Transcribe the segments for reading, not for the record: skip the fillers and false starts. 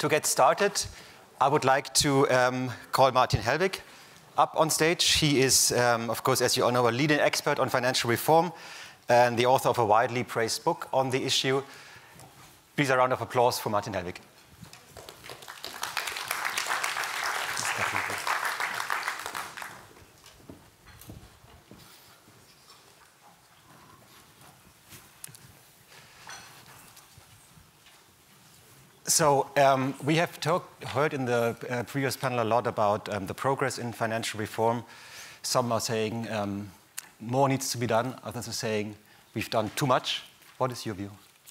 to get started, I would like to call Martin Hellwig up on stage. He is, of course, as you all know, a leading expert on financial reform and the author of a widely praised book on the issue. Please, a round of applause for Martin Hellwig. So we have heard in the previous panel a lot about the progress in financial reform. Some are saying more needs to be done. Others are saying we've done too much. What is your view?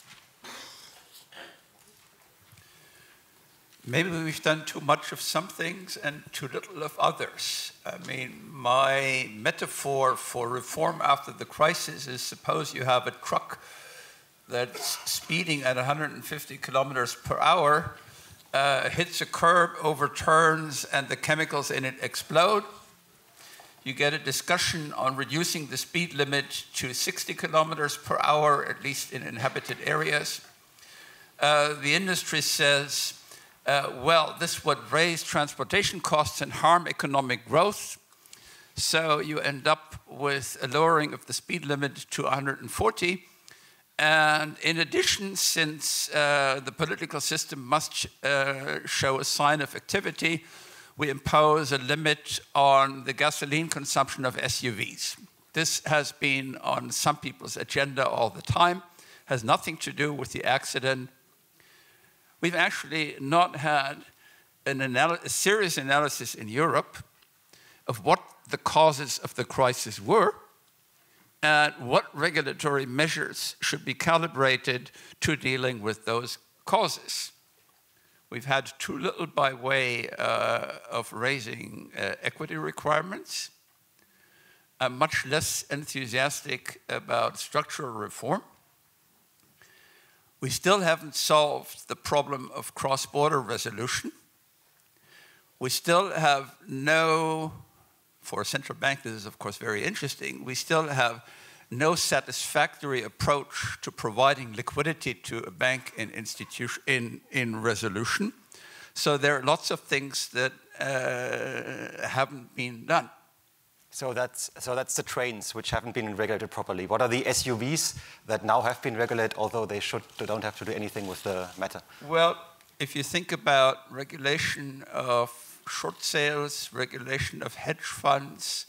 Maybe we've done too much of some things and too little of others. I mean, my metaphor for reform after the crisis is, suppose you have a truck that's speeding at 150 kilometers per hour, hits a curb, overturns, and the chemicals in it explode. You get a discussion on reducing the speed limit to 60 kilometers per hour, at least in inhabited areas. The industry says, well, this would raise transportation costs and harm economic growth. So you end up with a lowering of the speed limit to 140. And in addition, since the political system must show a sign of activity, we impose a limit on the gasoline consumption of SUVs. This has been on some people's agenda all the time, has nothing to do with the accident. We've actually not had a serious analysis in Europe of what the causes of the crisis were, and what regulatory measures should be calibrated to dealing with those causes. We've had too little by way of raising equity requirements. I'm much less enthusiastic about structural reform. We still haven't solved the problem of cross-border resolution. We still have no, for a central bank, this is of course very interesting, we still have no satisfactory approach to providing liquidity to a bank and institution in resolution. So there are lots of things that haven't been done. So that's the trains which haven't been regulated properly. What are the SUVs that now have been regulated, although they don't have to do anything with the matter? Well, if you think about regulation of short sales, regulation of hedge funds,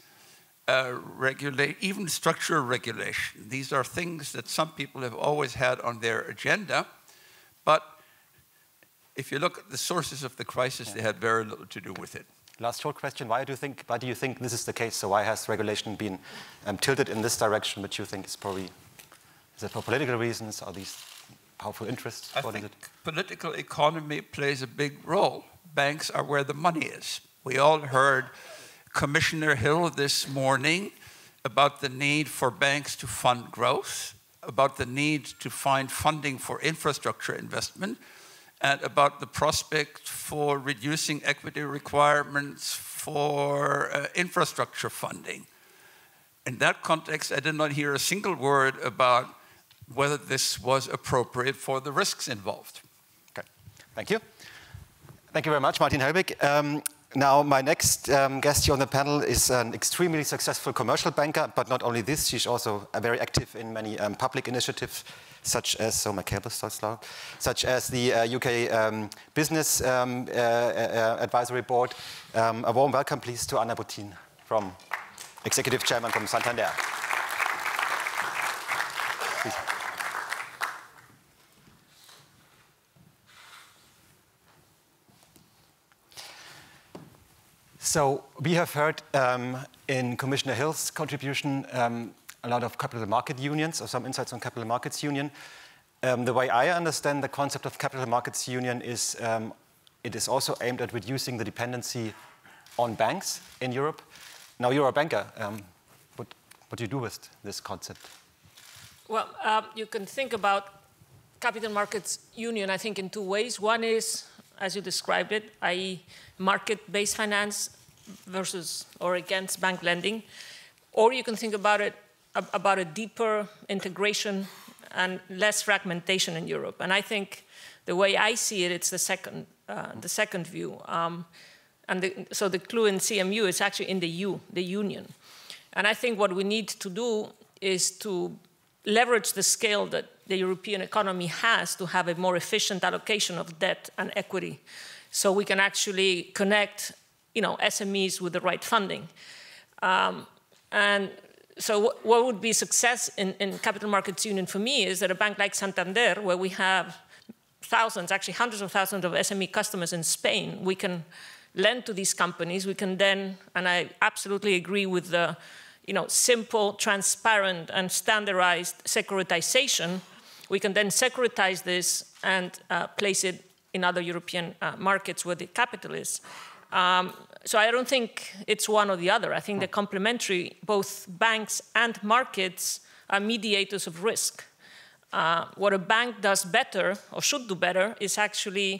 even structural regulation. These are things that some people have always had on their agenda, but if you look at the sources of the crisis, they had very little to do with it. Last short question, why do you think this is the case? So why has regulation been tilted in this direction, which you think is probably, is it for political reasons? Are these powerful interests? I think political economy plays a big role. Banks are where the money is. We all heard Commissioner Hill this morning about the need for banks to fund growth, about the need to find funding for infrastructure investment, and about the prospect for reducing equity requirements for infrastructure funding. In that context, I did not hear a single word about whether this was appropriate for the risks involved. Okay, thank you. Thank you very much, Martin Hellwig. Now, my next guest here on the panel is an extremely successful commercial banker, but not only this, she's also very active in many public initiatives, such as, such as the UK Business Advisory Board. A warm welcome, please, to Anna Botín, from Executive Chairman from Santander. Please. So we have heard in Commissioner Hill's contribution a lot of capital market unions, or some insights on capital markets union. The way I understand the concept of capital markets union is it is also aimed at reducing the dependency on banks in Europe. Now you're a banker. What do you do with this concept? Well, you can think about capital markets union, I think, in two ways. One is, as you described it, i.e. market-based finance versus or against bank lending. Or you can think about it, about a deeper integration and less fragmentation in Europe. And I think the way I see it, it's the second view. So the clue in CMU is actually in the union. And I think what we need to do is to leverage the scale that the European economy has to have a more efficient allocation of debt and equity, so we can actually connect, SMEs with the right funding. And so what would be success in capital markets union for me is that a bank like Santander, where we have thousands, actually hundreds of thousands of SME customers in Spain, we can lend to these companies. We can then, and I absolutely agree with the simple, transparent, and standardized securitization, we can then securitize this and place it in other European markets where the capital is. So I don't think it's one or the other. I think they're complementary. Both banks and markets are mediators of risk. What a bank does better, or should do better, is actually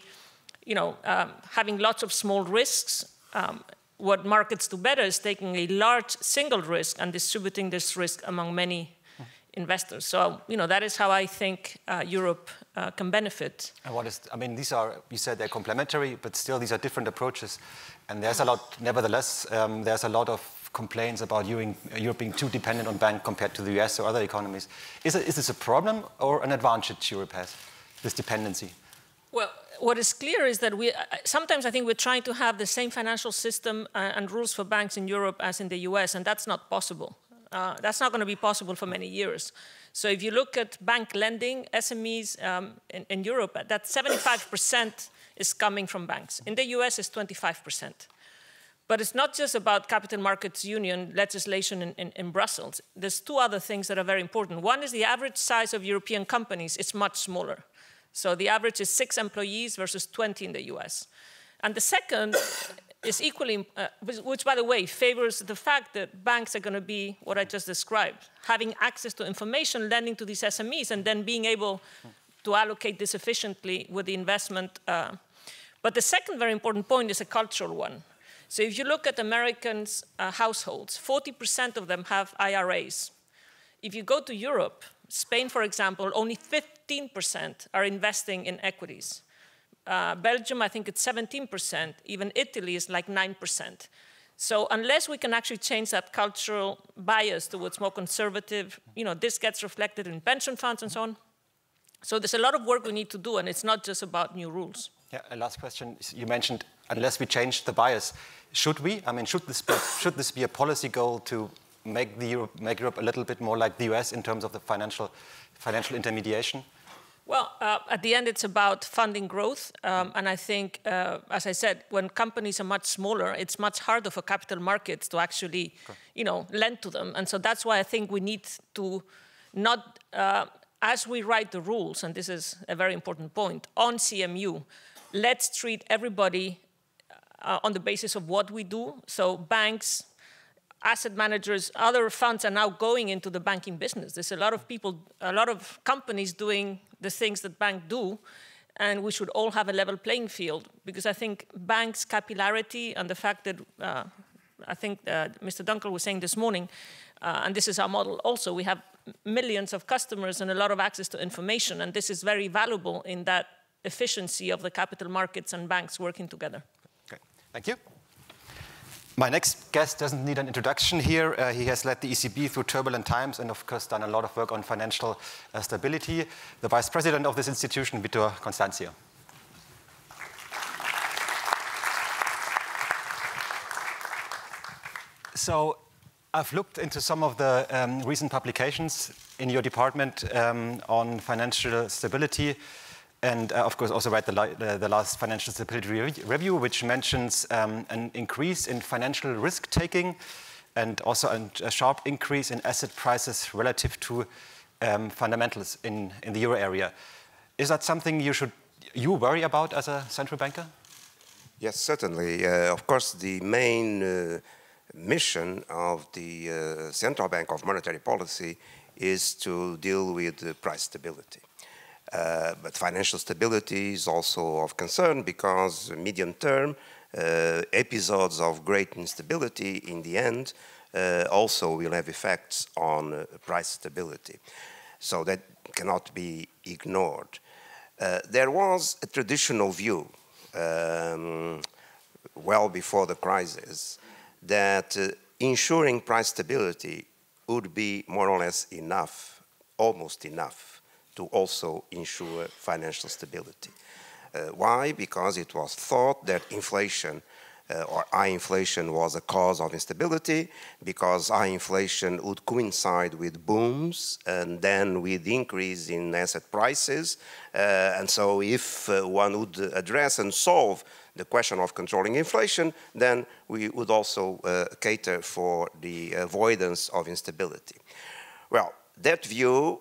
having lots of small risks. What markets do better is taking a large single risk and distributing this risk among many investors. So, that is how I think Europe can benefit. And these are, you said they're complementary, but still these are different approaches. And there's a lot, nevertheless, there's a lot of complaints about Europe being too dependent on banks compared to the US or other economies. Is this a problem or an advantage Europe has, this dependency? Well, what is clear is that sometimes I think we're trying to have the same financial system and rules for banks in Europe as in the US, and that's not possible. That's not going to be possible for many years. So if you look at bank lending, SMEs in Europe, that 75% is coming from banks. In the US, it's 25%. But it's not just about capital markets union legislation in Brussels. There's two other things that are very important. One is the average size of European companies is much smaller. So the average is 6 employees versus 20 in the US. And the second is equally, which by the way favors the fact that banks are going to be what I just described, having access to information, lending to these SMEs, and then being able to allocate this efficiently with the investment. But the second very important point is a cultural one. So if you look at Americans' households, 40% of them have IRAs. If you go to Europe, Spain, for example, only 15% are investing in equities. Belgium, I think it's 17%. Even Italy is like 9%. So unless we can actually change that cultural bias towards more conservative, this gets reflected in pension funds and so on. So there's a lot of work we need to do, and it's not just about new rules. Yeah, a last question. You mentioned unless we change the bias, should we? Should this be a policy goal to make Europe a little bit more like the US in terms of the financial intermediation? Well, at the end, it's about funding growth. And I think, as I said, when companies are much smaller, it's much harder for capital markets to actually, lend to them. And so that's why I think we need to not, as we write the rules, and this is a very important point, on CMU, let's treat everybody on the basis of what we do. So banks, asset managers, other funds are now going into the banking business. There's a lot of people, a lot of companies doing the things that banks do, and we should all have a level playing field, because I think banks' capillarity and the fact that, I think Mr. Dunkel was saying this morning, and this is our model also, we have millions of customers and a lot of access to information, and this is very valuable in that efficiency of the capital markets and banks working together. Okay, thank you. My next guest doesn't need an introduction here. He has led the ECB through turbulent times and, of course, done a lot of work on financial stability. The vice president of this institution, Vítor, Constâncio. So I've looked into some of the recent publications in your department on financial stability. And, of course, also read the last Financial Stability Review, which mentions an increase in financial risk-taking and also a sharp increase in asset prices relative to fundamentals in the euro area. Is that something you worry about as a central banker? Yes, certainly. Of course, the main mission of the Central Bank of Monetary Policy is to deal with price stability. But financial stability is also of concern because medium term episodes of great instability in the end also will have effects on price stability. So that cannot be ignored. There was a traditional view, well before the crisis, that ensuring price stability would be more or less enough, almost enough, to also ensure financial stability. Why? Because it was thought that inflation or high inflation was a cause of instability, because high inflation would coincide with booms and then with increase in asset prices. And so if one would address and solve the question of controlling inflation, then we would also cater for the avoidance of instability. Well, that view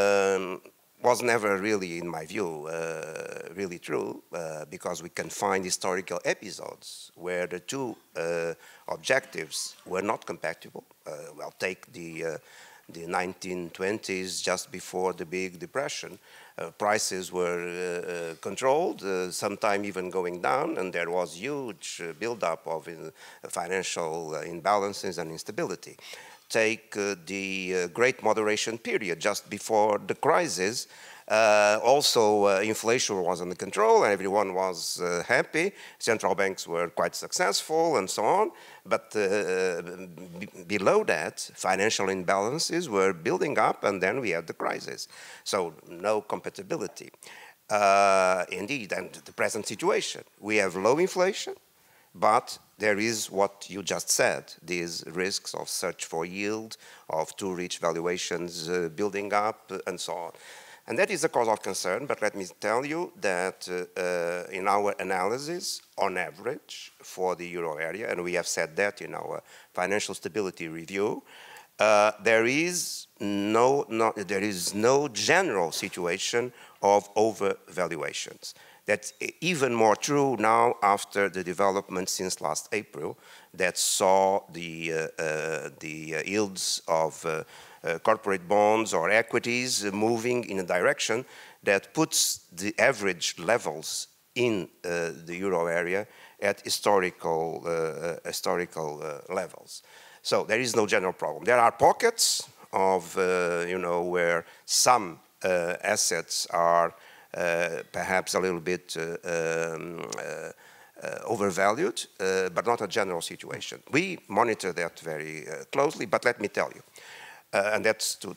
was never really, in my view, really true, because we can find historical episodes where the two objectives were not compatible. Well, take the 1920s, just before the big depression. Prices were controlled, sometime even going down, and there was huge buildup of financial imbalances and instability. Take the Great Moderation period, just before the crisis. Also, inflation was under control and everyone was happy. Central banks were quite successful and so on. But below that, financial imbalances were building up, and then we had the crisis. So no compatibility. Indeed, and the present situation, we have low inflation, but there is what you just said, these risks of search for yield, of too rich valuations building up, and so on. And that is a cause of concern, but let me tell you that in our analysis, on average, for the euro area, and we have said that in our financial stability review, there is no general situation of overvaluations. That's even more true now after the development since last April that saw the yields of corporate bonds or equities moving in a direction that puts the average levels in the euro area at historical levels. So there is no general problem. There are pockets of, where some assets are perhaps a little bit overvalued, but not a general situation. We monitor that very closely, but let me tell you, and that's to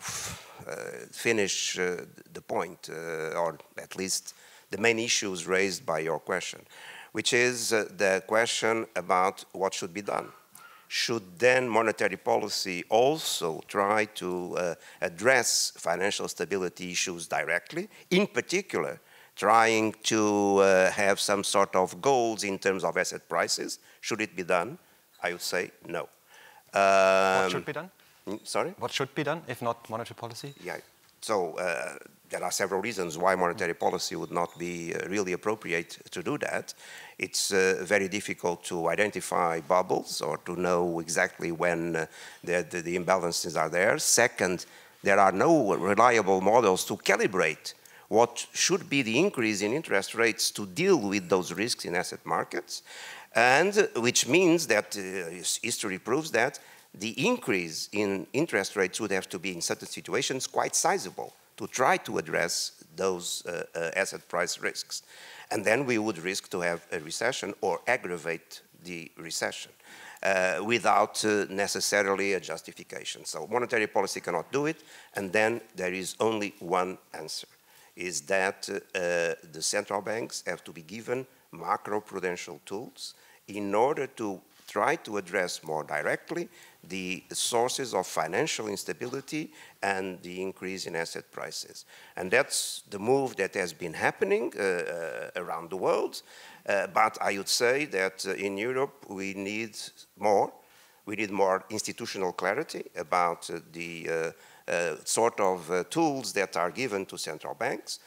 finish the point, or at least the main issues raised by your question, which is the question about what should be done. Should then monetary policy also try to address financial stability issues directly, in particular, trying to have some sort of goals in terms of asset prices? Should it be done? I would say no. What should be done? Sorry? What should be done, if not monetary policy? Yeah. So there are several reasons why monetary policy would not be really appropriate to do that. It's very difficult to identify bubbles or to know exactly when the imbalances are there. Second, there are no reliable models to calibrate what should be the increase in interest rates to deal with those risks in asset markets, and which means that history proves that the increase in interest rates would have to be in certain situations quite sizable to try to address those asset price risks. And then we would risk to have a recession or aggravate the recession without necessarily a justification. So monetary policy cannot do it, and then there is only one answer, is that the central banks have to be given macroprudential tools in order to try to address more directly the sources of financial instability and the increase in asset prices. And that's the move that has been happening around the world. But I would say that in Europe we need more. We need more institutional clarity about the sort of tools that are given to central banks.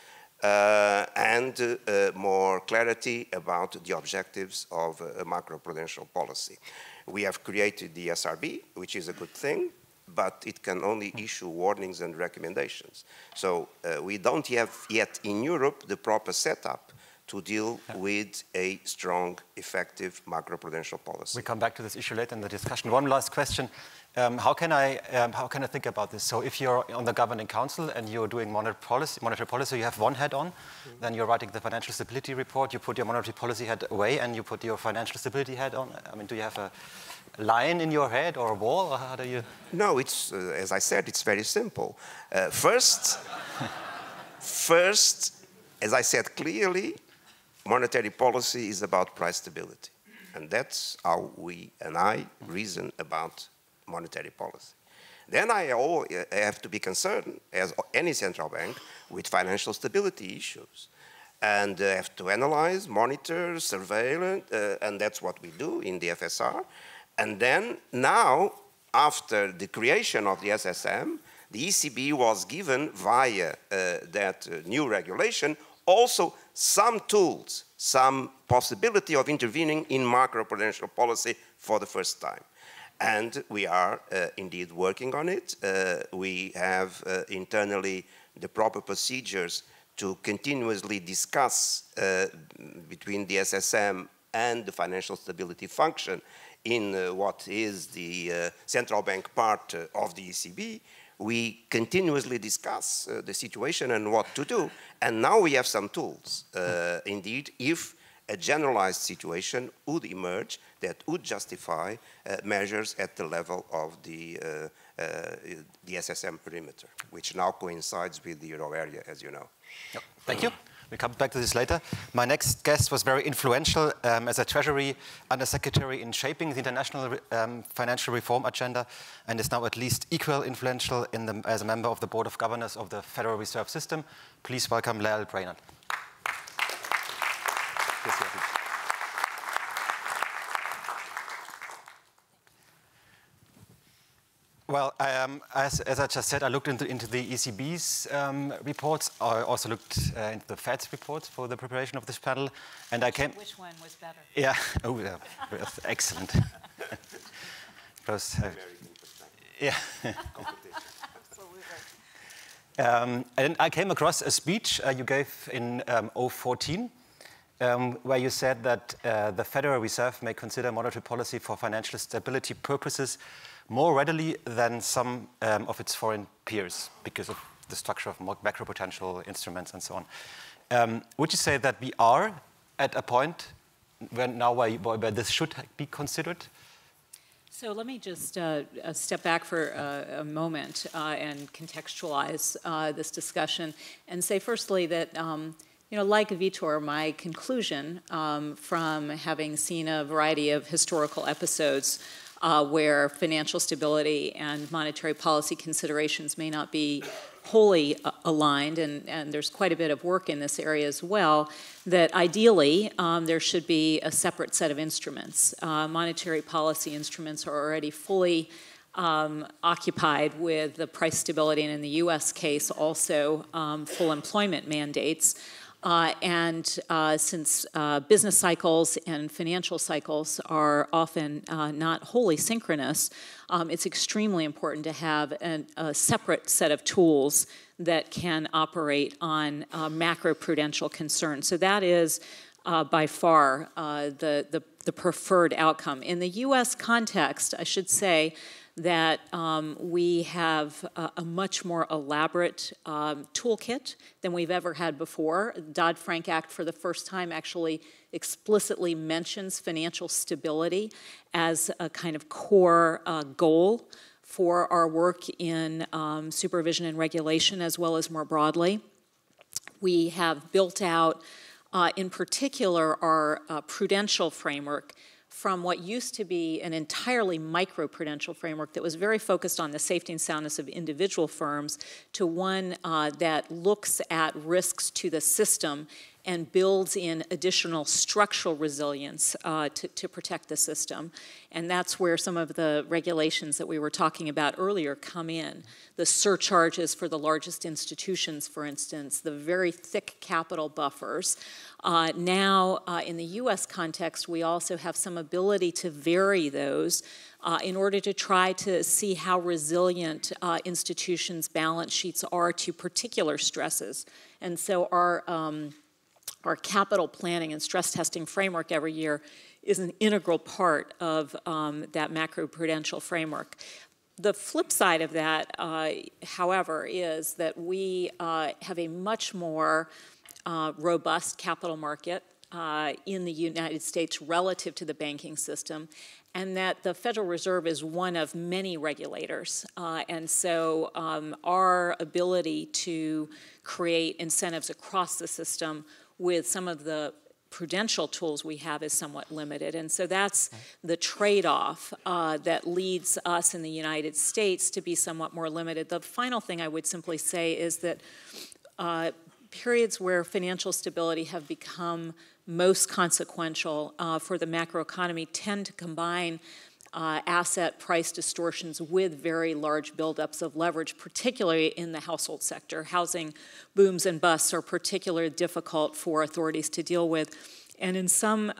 And more clarity about the objectives of a macroprudential policy. We have created the SRB, which is a good thing, but it can only issue warnings and recommendations. So we don't have yet in Europe the proper setup to deal with a strong, effective macroprudential policy. We come back to this issue later in the discussion. One last question. How can I think about this? So if you're on the governing council and you're doing monetary policy, you have one hat on, then you're writing the financial stability report, you put your monetary policy hat away and you put your financial stability hat on. I mean, do you have a line in your head or a wall, or how do you? No, it's, as I said, it's very simple. First, as I said clearly, monetary policy is about price stability. And that's how we and I reason about monetary policy. Then I have to be concerned, as any central bank, with financial stability issues. And have to analyze, monitor, surveil, and that's what we do in the FSR. And then now, after the creation of the SSM, the ECB was given via that new regulation also some tools, some possibility of intervening in macroprudential policy for the first time. And we are indeed working on it. We have internally the proper procedures to continuously discuss between the SSM and the financial stability function in what is the central bank part of the ECB. We continuously discuss the situation and what to do. And now we have some tools. Indeed, if a generalized situation would emerge that would justify measures at the level of the SSM perimeter, which now coincides with the euro area, as you know. Yep. Thank you. We'll come back to this later. My next guest was very influential as a Treasury Undersecretary in shaping the international financial reform agenda, and is now at least equal influential as a member of the Board of Governors of the Federal Reserve System. Please welcome Lael Brainard. Well, as I just said, I looked into the ECB's reports. I also looked into the Fed's reports for the preparation of this panel, and I came. Which one was better? Yeah. Oh, yeah. Excellent. Yeah. Absolutely. And I came across a speech you gave in 2014, where you said that the Federal Reserve may consider monetary policy for financial stability purposes more readily than some of its foreign peers because of the structure of macropotential instruments and so on. Would you say that we are at a point where this should be considered? So let me just step back for a moment and contextualize this discussion and say firstly that like Vítor, my conclusion from having seen a variety of historical episodes where financial stability and monetary policy considerations may not be wholly aligned, and there's quite a bit of work in this area as well, that ideally there should be a separate set of instruments. Monetary policy instruments are already fully occupied with the price stability, and in the US case also full employment mandates. Since business cycles and financial cycles are often not wholly synchronous, it's extremely important to have a separate set of tools that can operate on macroprudential concerns. So that is by far the preferred outcome. In the US context, I should say that we have a much more elaborate toolkit than we've ever had before. Dodd-Frank Act, for the first time, actually explicitly mentions financial stability as a kind of core goal for our work in supervision and regulation, as well as more broadly. We have built out, in particular, our prudential framework from what used to be an entirely microprudential framework that was very focused on the safety and soundness of individual firms to one that looks at risks to the system and builds in additional structural resilience to protect the system. And that's where some of the regulations that we were talking about earlier come in. The surcharges for the largest institutions, for instance, the very thick capital buffers. Now, in the US context, we also have some ability to vary those in order to try to see how resilient institutions' balance sheets are to particular stresses. And so our our capital planning and stress testing framework every year is an integral part of that macroprudential framework. The flip side of that, however, is that we have a much more robust capital market in the United States relative to the banking system, and that the Federal Reserve is one of many regulators. And so our ability to create incentives across the system with some of the prudential tools we have is somewhat limited. And so that's the trade-off that leads us in the United States to be somewhat more limited. The final thing I would simply say is that periods where financial stability have become most consequential for the macroeconomy tend to combine asset price distortions with very large buildups of leverage, particularly in the household sector. Housing booms and busts are particularly difficult for authorities to deal with. And in some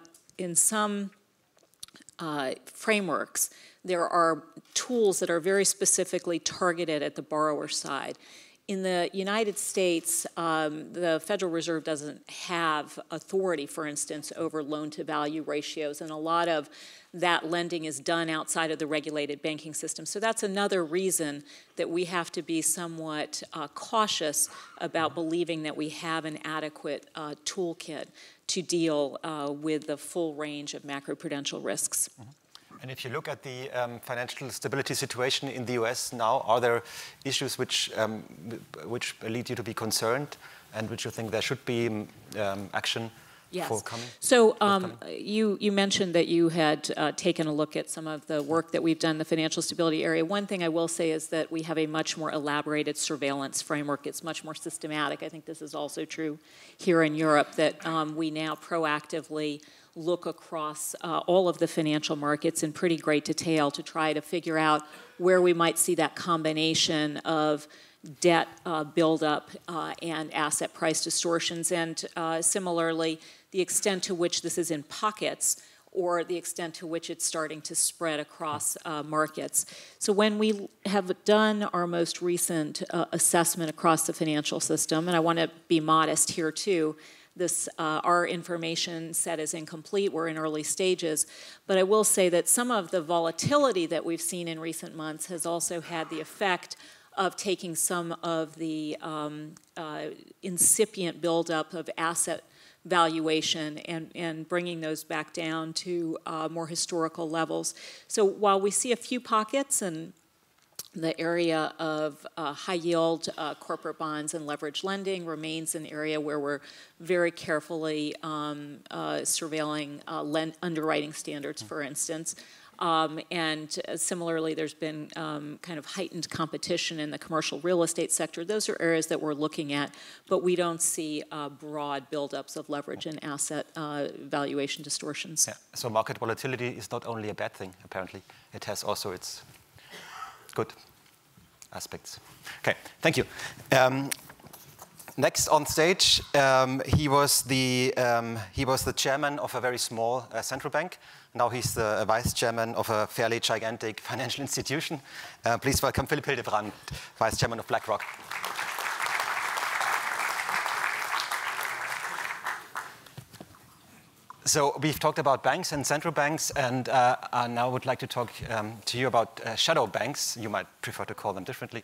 frameworks, there are tools that are very specifically targeted at the borrower side. In the United States, the Federal Reserve doesn't have authority, for instance, over loan-to-value ratios, and a lot of that lending is done outside of the regulated banking system. So that's another reason that we have to be somewhat cautious about believing that we have an adequate toolkit to deal with the full range of macroprudential risks. Mm-hmm. And if you look at the financial stability situation in the US now, are there issues which lead you to be concerned and which you think there should be action for coming? So you mentioned that you had taken a look at some of the work that we've done in the financial stability area. One thing I will say is that we have a much more elaborated surveillance framework. It's much more systematic. I think this is also true here in Europe, that we now proactively look across all of the financial markets in pretty great detail to try to figure out where we might see that combination of debt buildup and asset price distortions, and similarly, the extent to which this is in pockets or the extent to which it's starting to spread across markets. So when we have done our most recent assessment across the financial system, and I want to be modest here too, our information set is incomplete. We're in early stages. But I will say that some of the volatility that we've seen in recent months has also had the effect of taking some of the incipient buildup of asset valuation and bringing those back down to more historical levels. So while we see a few pockets, and the area of high-yield corporate bonds and leverage lending remains an area where we're very carefully surveilling underwriting standards, for instance. And similarly, there's been kind of heightened competition in the commercial real estate sector. Those are areas that we're looking at, but we don't see broad buildups of leverage and asset valuation distortions. Yeah. So market volatility is not only a bad thing, apparently. It has also its good aspects. Okay, thank you. Next on stage, he was the chairman of a very small central bank. Now he's the vice chairman of a fairly gigantic financial institution. Please welcome Philipp Hildebrand, vice chairman of BlackRock. So we've talked about banks and central banks, and I now would like to talk to you about shadow banks. You might prefer to call them differently.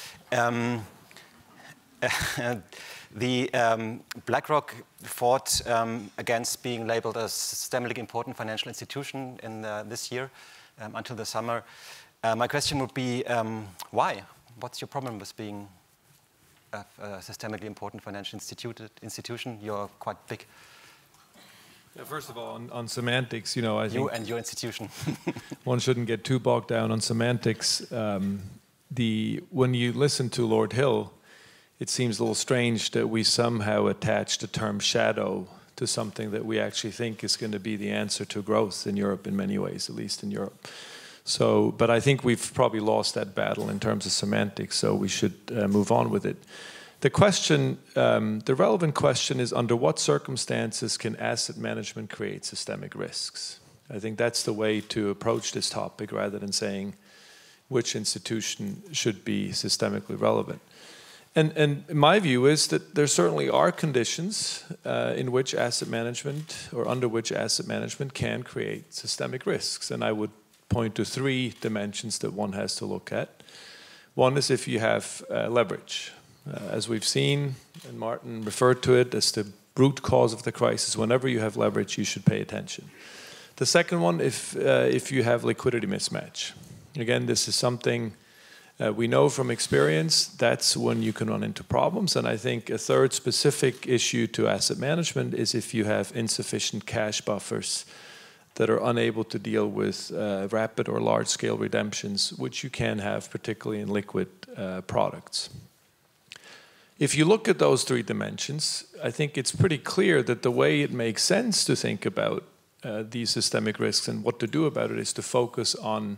BlackRock fought against being labeled a systemically important financial institution in this year until the summer. My question would be, why? What's your problem with being a systemically important financial institution? You're quite big. Yeah, first of all, on semantics, you know, I think you and your institution. one shouldn't get too bogged down on semantics. When you listen to Lord Hill, it seems a little strange that we somehow attach the term shadow to something that we actually think is going to be the answer to growth in Europe in many ways, at least in Europe. So, but I think we've probably lost that battle in terms of semantics, so we should move on with it. The question, the relevant question is, under what circumstances can asset management create systemic risks? I think that's the way to approach this topic rather than saying which institution should be systemically relevant. And my view is that there certainly are conditions in which asset management, or under which asset management can create systemic risks. And I would point to three dimensions that one has to look at. One is if you have leverage. As we've seen, and Martin referred to it as the root cause of the crisis, whenever you have leverage, you should pay attention. The second one, if you have liquidity mismatch. Again, this is something we know from experience, that's when you can run into problems. And I think a third specific issue to asset management is if you have insufficient cash buffers that are unable to deal with rapid or large-scale redemptions, which you can have, particularly in liquid products. If you look at those three dimensions, I think it's pretty clear that the way it makes sense to think about these systemic risks and what to do about it is to focus on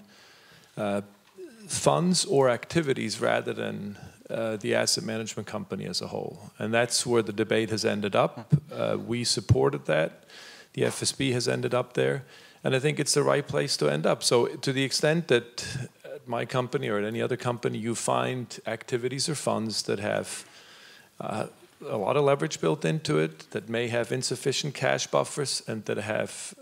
funds or activities rather than the asset management company as a whole. And that's where the debate has ended up. We supported that. The FSB has ended up there. And I think it's the right place to end up. So to the extent that at my company or at any other company you find activities or funds that have a lot of leverage built into it, that may have insufficient cash buffers and that have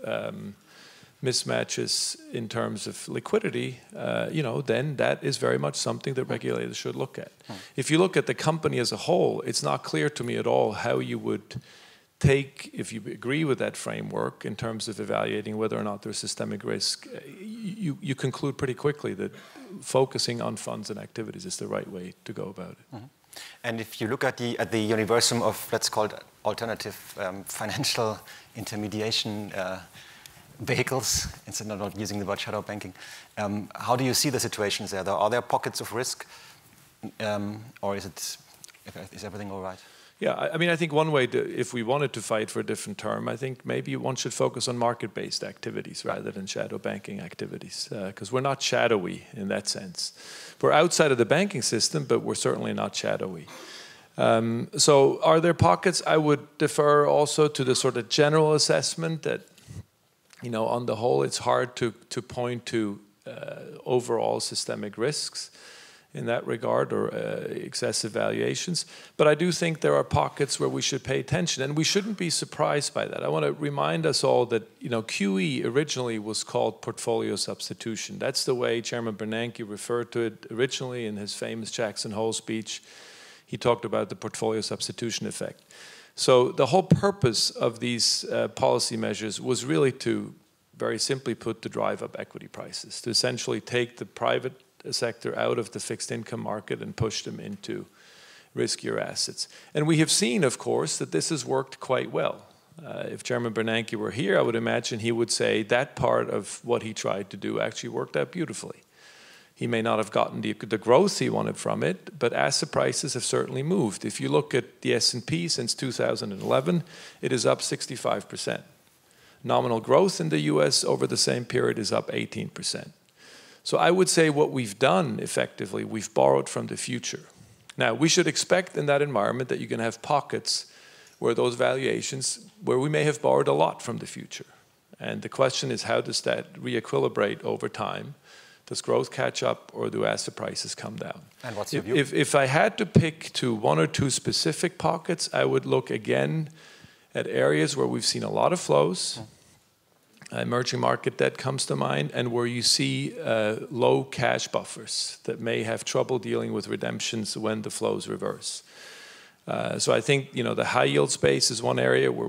mismatches in terms of liquidity, then that is very much something that regulators should look at. If you look at the company as a whole, it's not clear to me at all how you would take, if you agree with that framework in terms of evaluating whether or not there's systemic risk, you conclude pretty quickly that focusing on funds and activities is the right way to go about it. Mm-hmm. And if you look at the universum of, let's call it, alternative financial intermediation vehicles, instead of not using the word shadow banking, how do you see the situations there? Are there pockets of risk, or is everything all right? Yeah, I mean, I think one way if we wanted to fight for a different term, I think maybe one should focus on market-based activities rather than shadow banking activities, because we're not shadowy in that sense. We're outside of the banking system, but we're certainly not shadowy. So are there pockets? I would defer also to the sort of general assessment that, on the whole, it's hard to point to overall systemic risks in that regard, or excessive valuations. But I do think there are pockets where we should pay attention, and we shouldn't be surprised by that. I want to remind us all that QE originally was called portfolio substitution. That's the way Chairman Bernanke referred to it originally in his famous Jackson Hole speech. He talked about the portfolio substitution effect. So the whole purpose of these policy measures was really to, very simply put, to drive up equity prices, to essentially take the private sector out of the fixed income market and push them into riskier assets. And we have seen, of course, that this has worked quite well. If Chairman Bernanke were here, I would imagine he would say that part of what he tried to do actually worked out beautifully. He may not have gotten the growth he wanted from it, but asset prices have certainly moved. If you look at the S&P since 2011, it is up 65%. Nominal growth in the US over the same period is up 18%. So I would say what we've done effectively, we've borrowed from the future. Now, we should expect in that environment that you're going to have pockets where those valuations, where we may have borrowed a lot from the future. And the question is, how does that re-equilibrate over time? Does growth catch up, or do asset prices come down? And what's your view? If I had to pick to one or two specific pockets, I would look again at areas where we've seen a lot of flows. Emerging market debt comes to mind, and where you see low cash buffers that may have trouble dealing with redemptions when the flows reverse. So I think the high yield space is one area where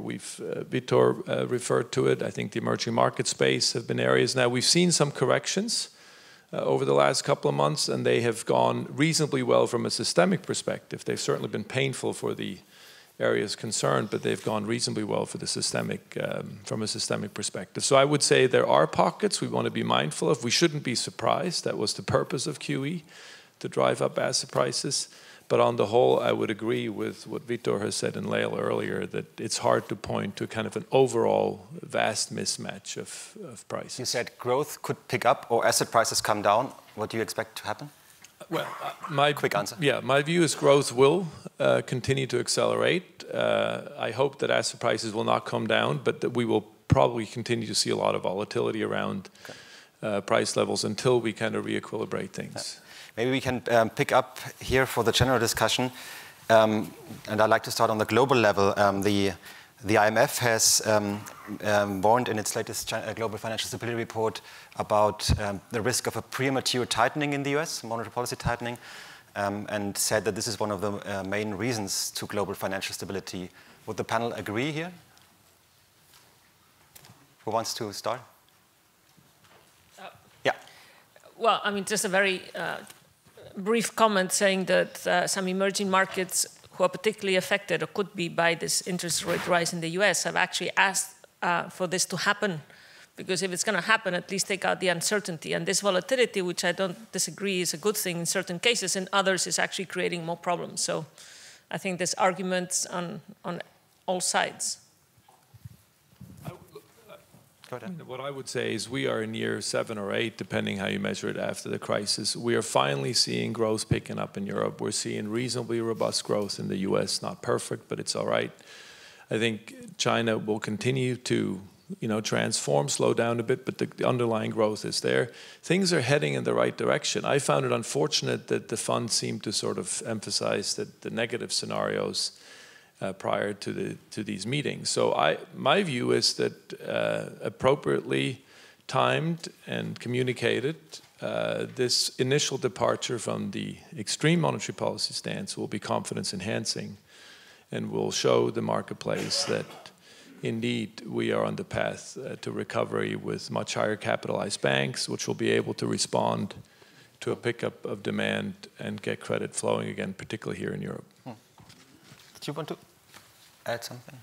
Vítor referred to it. I think the emerging market space have been areas. Now we've seen some corrections over the last couple of months, and they have gone reasonably well from a systemic perspective. They've certainly been painful for the areas concerned, but they've gone reasonably well for the systemic, from a systemic perspective. So I would say there are pockets we want to be mindful of. We shouldn't be surprised. That was the purpose of QE, to drive up asset prices. But on the whole, I would agree with what Vítor has said and Lael earlier, that it's hard to point to kind of an overall vast mismatch of prices. You said growth could pick up or asset prices come down. What do you expect to happen? Well, quick answer. Yeah, my view is growth will continue to accelerate. I hope that asset prices will not come down, but that we will probably continue to see a lot of volatility around price levels until we kind of re-equilibrate things. Maybe we can pick up here for the general discussion. And I'd like to start on the global level. The IMF has warned in its latest Global Financial Stability Report about the risk of a premature tightening in the US, monetary policy tightening, and said that this is one of the main reasons to global financial stability. Would the panel agree here? Who wants to start? Yeah. Well, I mean, just a very brief comment saying that some emerging markets who are particularly affected or could be by this interest rate rise in the US have actually asked for this to happen, because if it's going to happen, at least take out the uncertainty. And this volatility, which I don't disagree is a good thing in certain cases, in others is actually creating more problems. So I think there's arguments on all sides. What I would say is we are in year 7 or 8, depending how you measure it, after the crisis. We are finally seeing growth picking up in Europe. We're seeing reasonably robust growth in the US. Not perfect, but it's all right. I think China will continue to, transform, slow down a bit, but the underlying growth is there. Things are heading in the right direction. I found it unfortunate that the fund seemed to sort of emphasize that the negative scenarios prior to these meetings. So my view is that appropriately timed and communicated, this initial departure from the extreme monetary policy stance will be confidence enhancing and will show the marketplace that indeed we are on the path to recovery with much higher capitalized banks, which will be able to respond to a pickup of demand and get credit flowing again, particularly here in Europe. Did you want to add something?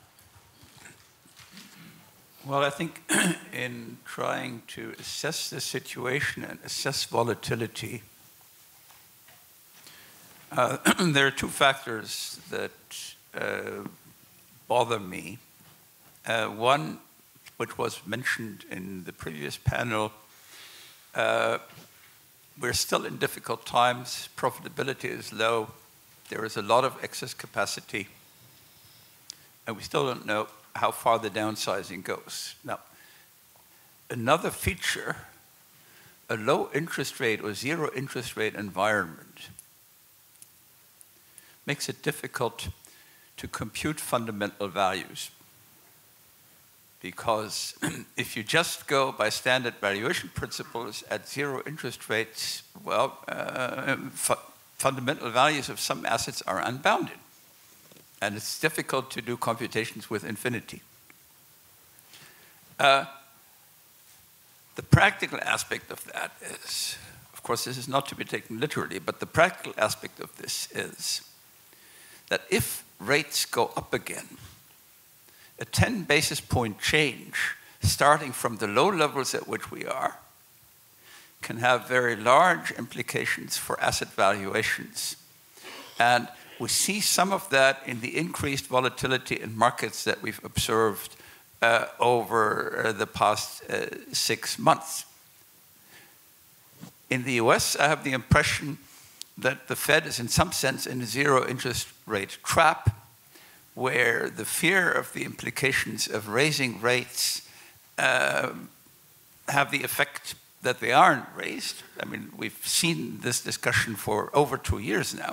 Well, I think in trying to assess the situation and assess volatility, there are two factors that bother me. One, which was mentioned in the previous panel, we're still in difficult times, profitability is low, there is a lot of excess capacity, and we still don't know how far the downsizing goes. Now, another feature, a low interest rate or zero interest rate environment makes it difficult to compute fundamental values. Because if you just go by standard valuation principles at zero interest rates, well, fundamental values of some assets are unbounded. And it's difficult to do computations with infinity. The practical aspect of that is, of course, this is not to be taken literally, but the practical aspect of this is that if rates go up again, a 10 basis point change starting from the low levels at which we are can have very large implications for asset valuations. And we see some of that in the increased volatility in markets that we've observed over the past 6 months. In the US, I have the impression that the Fed is in some sense in a zero interest rate trap, where the fear of the implications of raising rates have the effect that they aren't raised. I mean, we've seen this discussion for over 2 years now.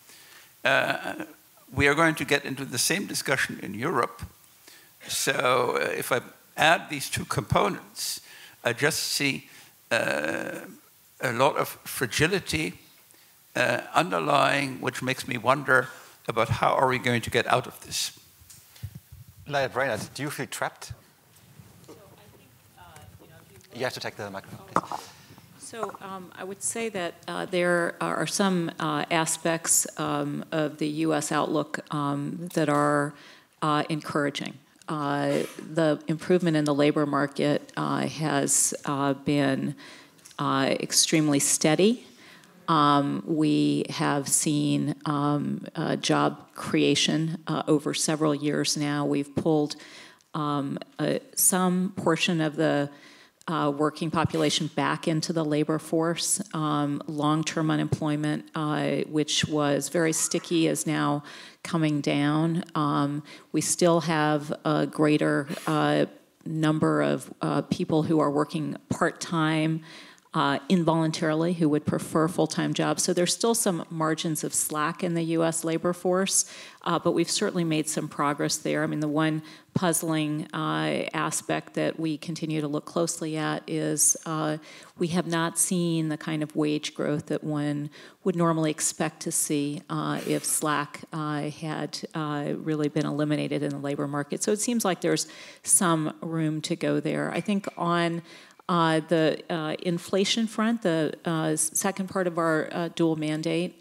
We are going to get into the same discussion in Europe. So if I add these two components, I just see a lot of fragility underlying, which makes me wonder about how are we going to get out of this. Lael, Brainard, do you feel trapped? So I think, you have to take the microphone, please. So I would say that there are some aspects of the U.S. outlook that are encouraging. The improvement in the labor market has been extremely steady. We have seen job creation over several years now. We've pulled some portion of the working population back into the labor force. Long-term unemployment, which was very sticky, is now coming down. We still have a greater number of people who are working part-time involuntarily who would prefer full-time jobs. So there's still some margins of slack in the U.S. labor force, but we've certainly made some progress there. I mean, the one puzzling aspect that we continue to look closely at is we have not seen the kind of wage growth that one would normally expect to see if slack had really been eliminated in the labor market. So it seems like there's some room to go there. I think on the inflation front, the second part of our dual mandate,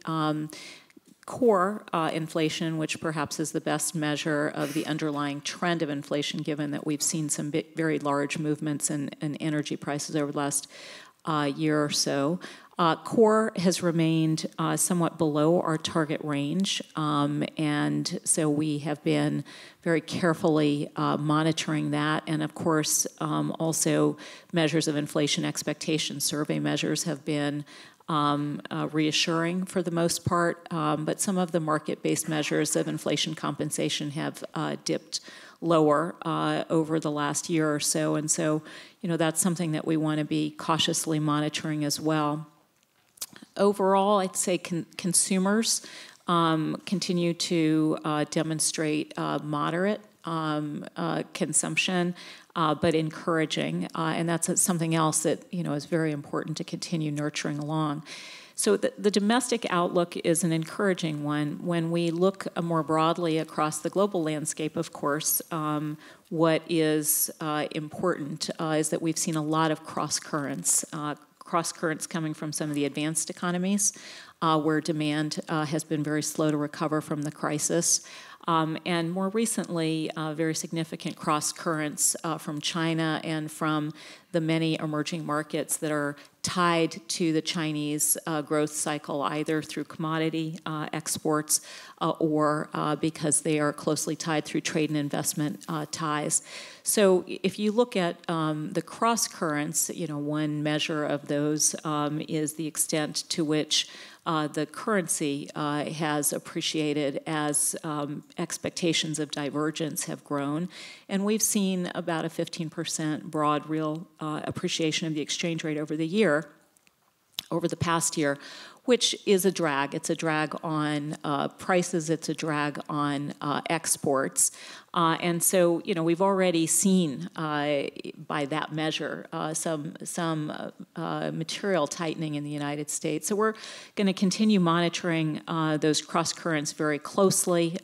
core inflation, which perhaps is the best measure of the underlying trend of inflation, given that we've seen some very large movements in energy prices over the last year or so. Core has remained somewhat below our target range, and so we have been very carefully monitoring that. And of course, also measures of inflation expectation. Survey measures have been reassuring for the most part, but some of the market-based measures of inflation compensation have dipped lower over the last year or so. And so, you know, that's something that we want to be cautiously monitoring as well. Overall, I'd say consumers continue to demonstrate moderate consumption, but encouraging, and that's something else that, you know, is very important to continue nurturing along. So the domestic outlook is an encouraging one. When we look more broadly across the global landscape, of course, what is important is that we've seen a lot of cross-currents coming from some of the advanced economies, where demand has been very slow to recover from the crisis. And more recently, very significant cross-currents from China and from the many emerging markets that are tied to the Chinese growth cycle, either through commodity exports or because they are closely tied through trade and investment ties. So if you look at the cross-currents, you know, one measure of those is the extent to which the currency has appreciated as expectations of divergence have grown. And we've seen about a 15% broad real appreciation of the exchange rate over the past year, which is a drag. It's a drag on prices. It's a drag on exports. And so, you know, we've already seen, by that measure, some material tightening in the United States. So we're going to continue monitoring those cross currents very closely.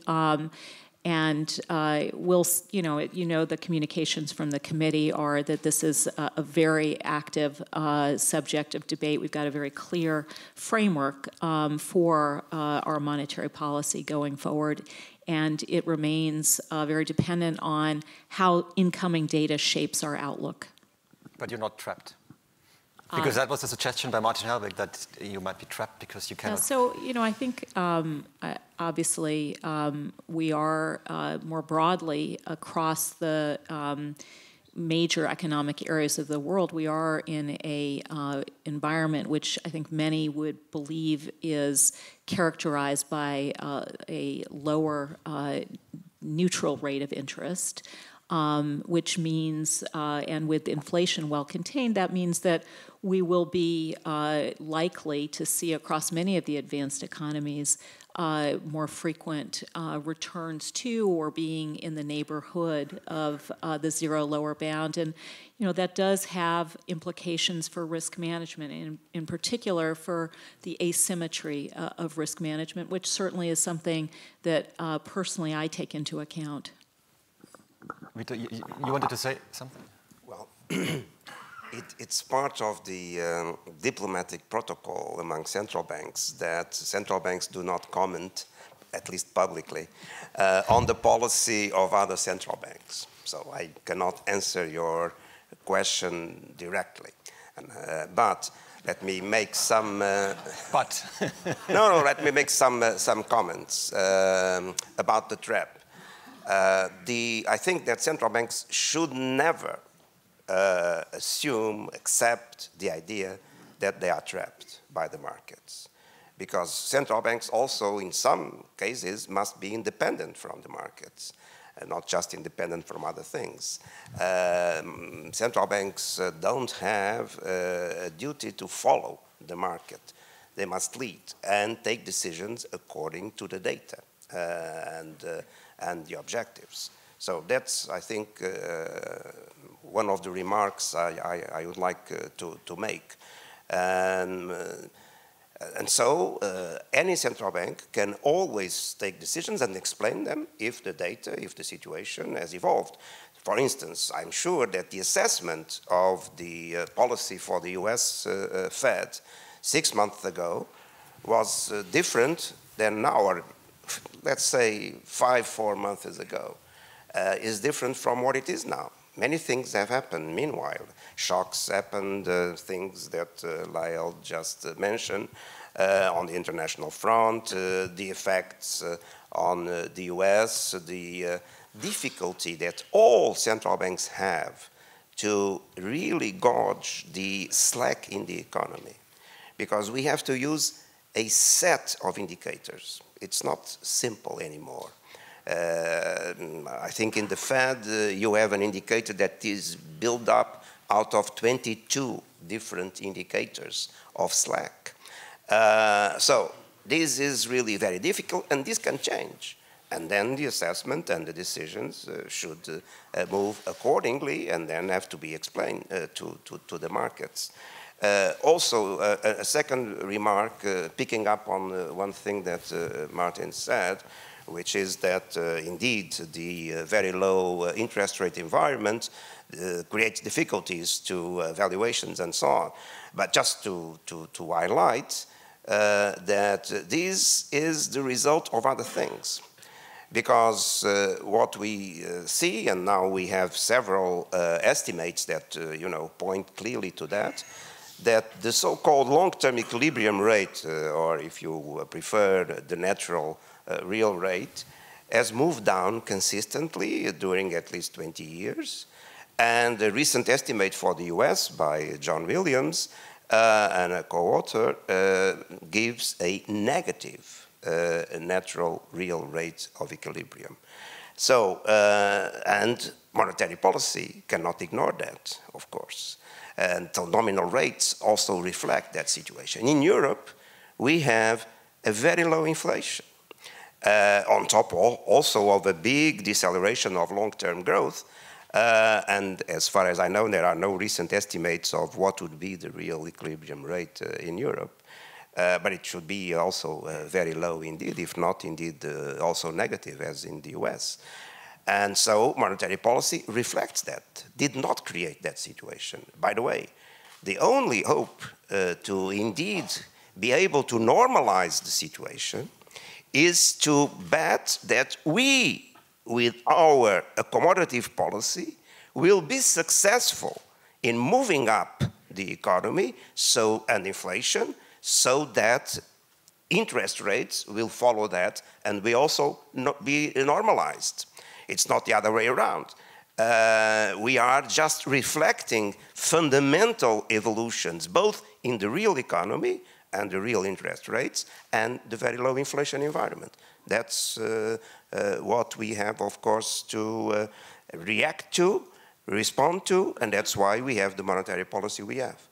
And we'll, you know, the communications from the committee are that this is a very active subject of debate. We've got a very clear framework for our monetary policy going forward, and it remains very dependent on how incoming data shapes our outlook. But you're not trapped? Because that was a suggestion by Martin Hellwig that you might be trapped because you cannot. So, you know, I think obviously we are more broadly across the major economic areas of the world. We are in a environment which I think many would believe is characterized by a lower neutral rate of interest. Which means, and with inflation well contained, that means that we will be likely to see across many of the advanced economies more frequent returns to or being in the neighborhood of the zero lower bound. And, you know, that does have implications for risk management, and in particular for the asymmetry of risk management, which certainly is something that personally I take into account. Vítor, you wanted to say something? Well, it's part of the diplomatic protocol among central banks that central banks do not comment, at least publicly, on the policy of other central banks. So I cannot answer your question directly. But let me make some... But? No, let me make some comments about the trap. I think that central banks should never accept the idea that they are trapped by the markets, because central banks also, in some cases, must be independent from the markets. not just independent from other things. Central banks don't have a duty to follow the market. They must lead and take decisions according to the data and the objectives. So that's, I think, one of the remarks I would like to make. And so any central bank can always take decisions and explain them if the data, if the situation has evolved. For instance, I'm sure that the assessment of the policy for the US Fed 6 months ago was different than now, or let's say 4 months ago, is different from what it is now. Many things have happened meanwhile. Shocks happened, things that Lael just mentioned on the international front, the effects on the US, the difficulty that all central banks have to really gauge the slack in the economy. Because we have to use a set of indicators. It's not simple anymore. I think in the Fed, you have an indicator that is built up out of 22 different indicators of slack. So this is really very difficult, and this can change. And then the assessment and the decisions should move accordingly and then have to be explained to the markets. Also, a second remark, picking up on one thing that Martin said, which is that indeed the very low interest rate environment creates difficulties to valuations and so on. But just to highlight that this is the result of other things. Because what we see, and now we have several estimates that point clearly to that the so-called long-term equilibrium rate, or if you prefer, the natural real rate, has moved down consistently during at least 20 years. And the recent estimate for the US by John Williams and a co-author gives a negative natural real rate of equilibrium. So, and monetary policy cannot ignore that, of course. And so nominal rates also reflect that situation. In Europe, we have a very low inflation. On top also of a big deceleration of long-term growth. And as far as I know, there are no recent estimates of what would be the real equilibrium rate in Europe. But it should be also very low indeed, if not indeed also negative as in the US. And so monetary policy reflects that, did not create that situation. By the way, the only hope to indeed be able to normalize the situation is to bet that we, with our accommodative policy, will be successful in moving up the economy and inflation so that interest rates will follow that and will also not be normalized. It's not the other way around. We are just reflecting fundamental evolutions, both in the real economy and the real interest rates and the very low inflation environment. That's what we have, of course, to react to, respond to, and that's why we have the monetary policy we have.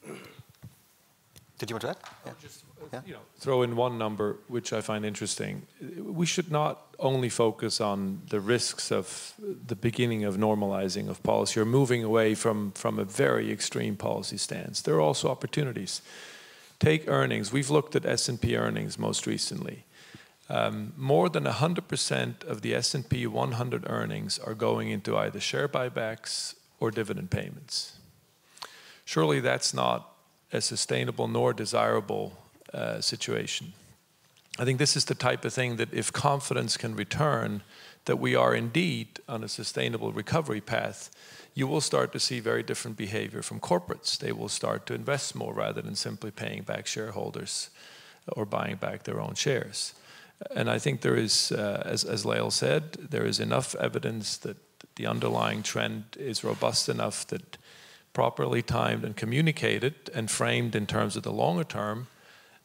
Did you want to add? Yeah. Just throw in one number, which I find interesting. We should not only focus on the risks of the beginning of normalizing of policy or moving away from a very extreme policy stance. There are also opportunities. Take earnings. We've looked at S&P earnings most recently. More than 100% of the S&P 100 earnings are going into either share buybacks or dividend payments. Surely that's not a sustainable nor desirable situation. I think this is the type of thing that if confidence can return that we are indeed on a sustainable recovery path, you will start to see very different behavior from corporates. They will start to invest more rather than simply paying back shareholders or buying back their own shares. And I think there is, as Lael said, there is enough evidence that the underlying trend is robust enough that properly timed and communicated and framed in terms of the longer term,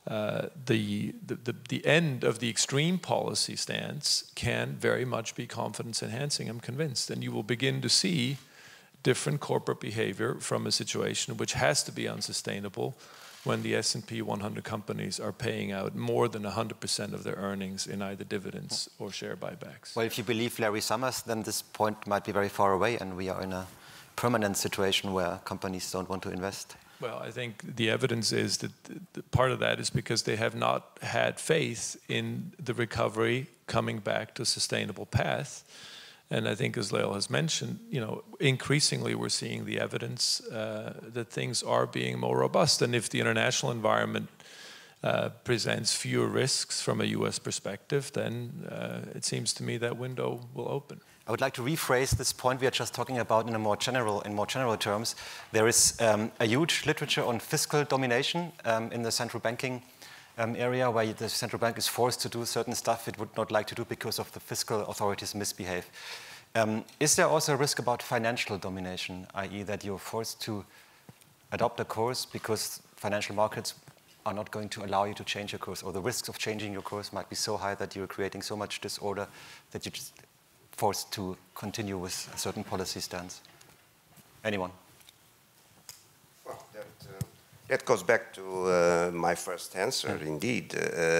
the end of the extreme policy stance can very much be confidence enhancing, I'm convinced. And you will begin to see different corporate behavior from a situation which has to be unsustainable when the S&P 100 companies are paying out more than 100% of their earnings in either dividends or share buybacks. Well, if you believe Larry Summers, then this point might be very far away and we are in a permanent situation where companies don't want to invest. Well, I think the evidence is that part of that is because they have not had faith in the recovery coming back to a sustainable path. And I think, as Lael has mentioned, increasingly we're seeing the evidence that things are being more robust. And if the international environment presents fewer risks from a U.S. perspective, then it seems to me that window will open. I would like to rephrase this point we are just talking about in more general terms. There is a huge literature on fiscal domination in the central banking area, where the central bank is forced to do certain stuff it would not like to do because of the fiscal authorities misbehave. Is there also a risk about financial domination, i.e. that you're forced to adopt a course because financial markets are not going to allow you to change your course, or the risks of changing your course might be so high that you're creating so much disorder that you're just forced to continue with a certain policy stance? Anyone? Well, that goes back to my first answer, indeed,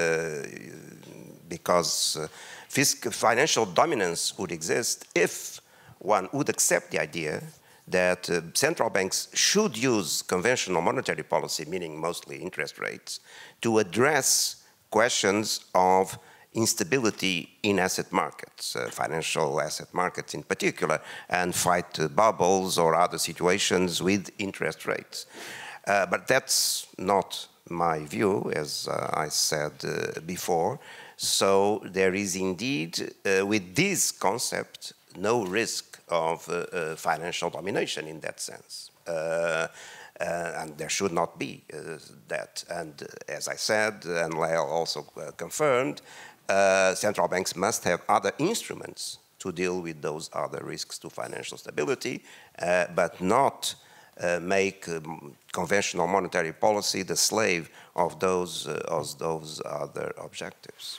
because financial dominance would exist if one would accept the idea that central banks should use conventional monetary policy, meaning mostly interest rates, to address questions of instability in asset markets, financial asset markets in particular, and fight bubbles or other situations with interest rates. But that's not my view, as I said before. So there is indeed, with this concept, no risk of financial domination in that sense. And there should not be that. And as I said, and Lael also confirmed, central banks must have other instruments to deal with those other risks to financial stability, but not make conventional monetary policy the slave of those other objectives.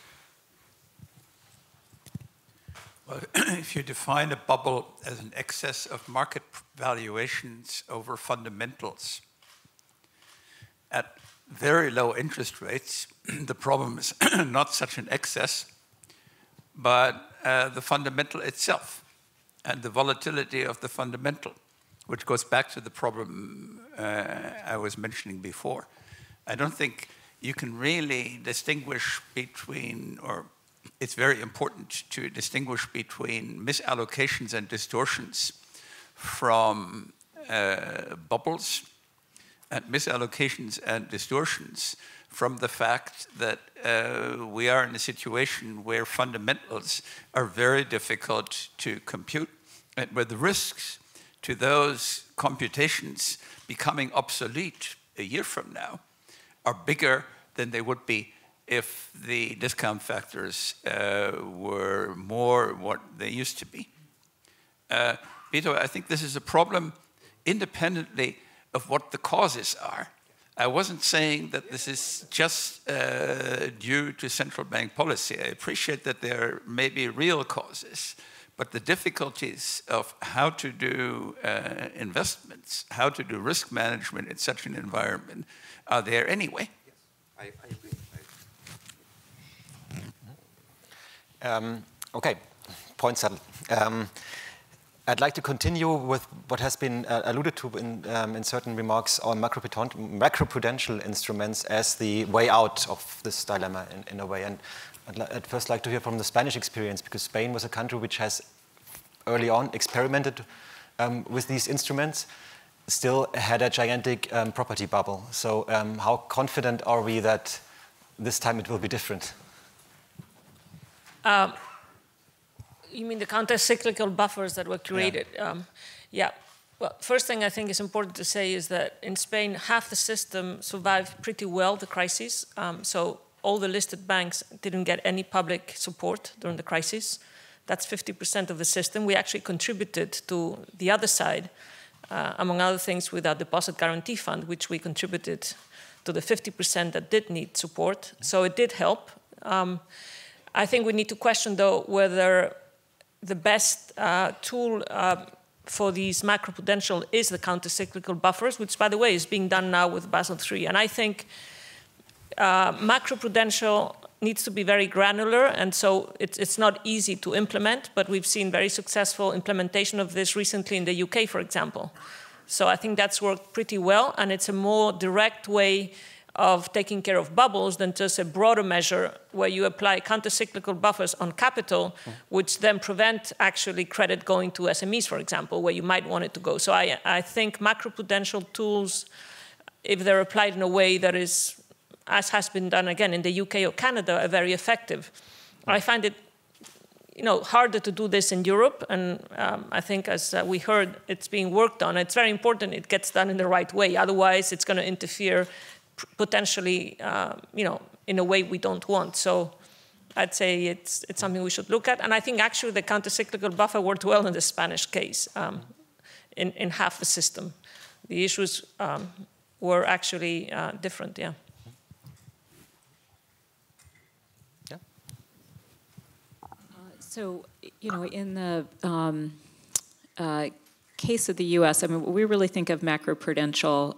Well, if you define a bubble as an excess of market valuations over fundamentals at very low interest rates, the problem is not such an excess, but the fundamental itself and the volatility of the fundamental, which goes back to the problem I was mentioning before. I don't think you can really distinguish between, or it's very important to distinguish between misallocations and distortions from bubbles, and misallocations and distortions from the fact that we are in a situation where fundamentals are very difficult to compute, and where the risks to those computations becoming obsolete a year from now are bigger than they would be if the discount factors were more what they used to be. Vítor, I think this is a problem independently of what the causes are. I wasn't saying that this is just due to central bank policy. I appreciate that there may be real causes, but the difficulties of how to do investments, how to do risk management in such an environment are there anyway. Yes, I agree. Okay, point settled. I'd like to continue with what has been alluded to in certain remarks on macroprudential instruments as the way out of this dilemma in a way. And I'd first like to hear from the Spanish experience, because Spain was a country which has early on experimented with these instruments, still had a gigantic property bubble. So how confident are we that this time it will be different? You mean the counter-cyclical buffers that were created? Yeah. Yeah. Well, first thing I think is important to say is that in Spain, half the system survived pretty well the crisis. So all the listed banks didn't get any public support during the crisis. That's 50% of the system. We actually contributed to the other side, among other things, with our deposit guarantee fund, which we contributed to the 50% that did need support. So it did help. I think we need to question, though, whether the best tool for these macroprudential is the countercyclical buffers, which, by the way, is being done now with Basel III. And I think macroprudential needs to be very granular, and so it's not easy to implement, but we've seen very successful implementation of this recently in the UK, for example. So I think that's worked pretty well, and it's a more direct way of taking care of bubbles than just a broader measure where you apply countercyclical buffers on capital, which then prevent actually credit going to SMEs, for example, where you might want it to go. So I think macroprudential tools, if they're applied in a way that is, as has been done again in the UK or Canada, are very effective. I find it harder to do this in Europe, and I think, as we heard, it's being worked on. It's very important it gets done in the right way. Otherwise, it's going to interfere potentially, in a way we don't want. So I'd say it's something we should look at. And I think actually the countercyclical buffer worked well in the Spanish case, in half the system. The issues were actually different, yeah. So, in the case of the U.S., I mean, we really think of macroprudential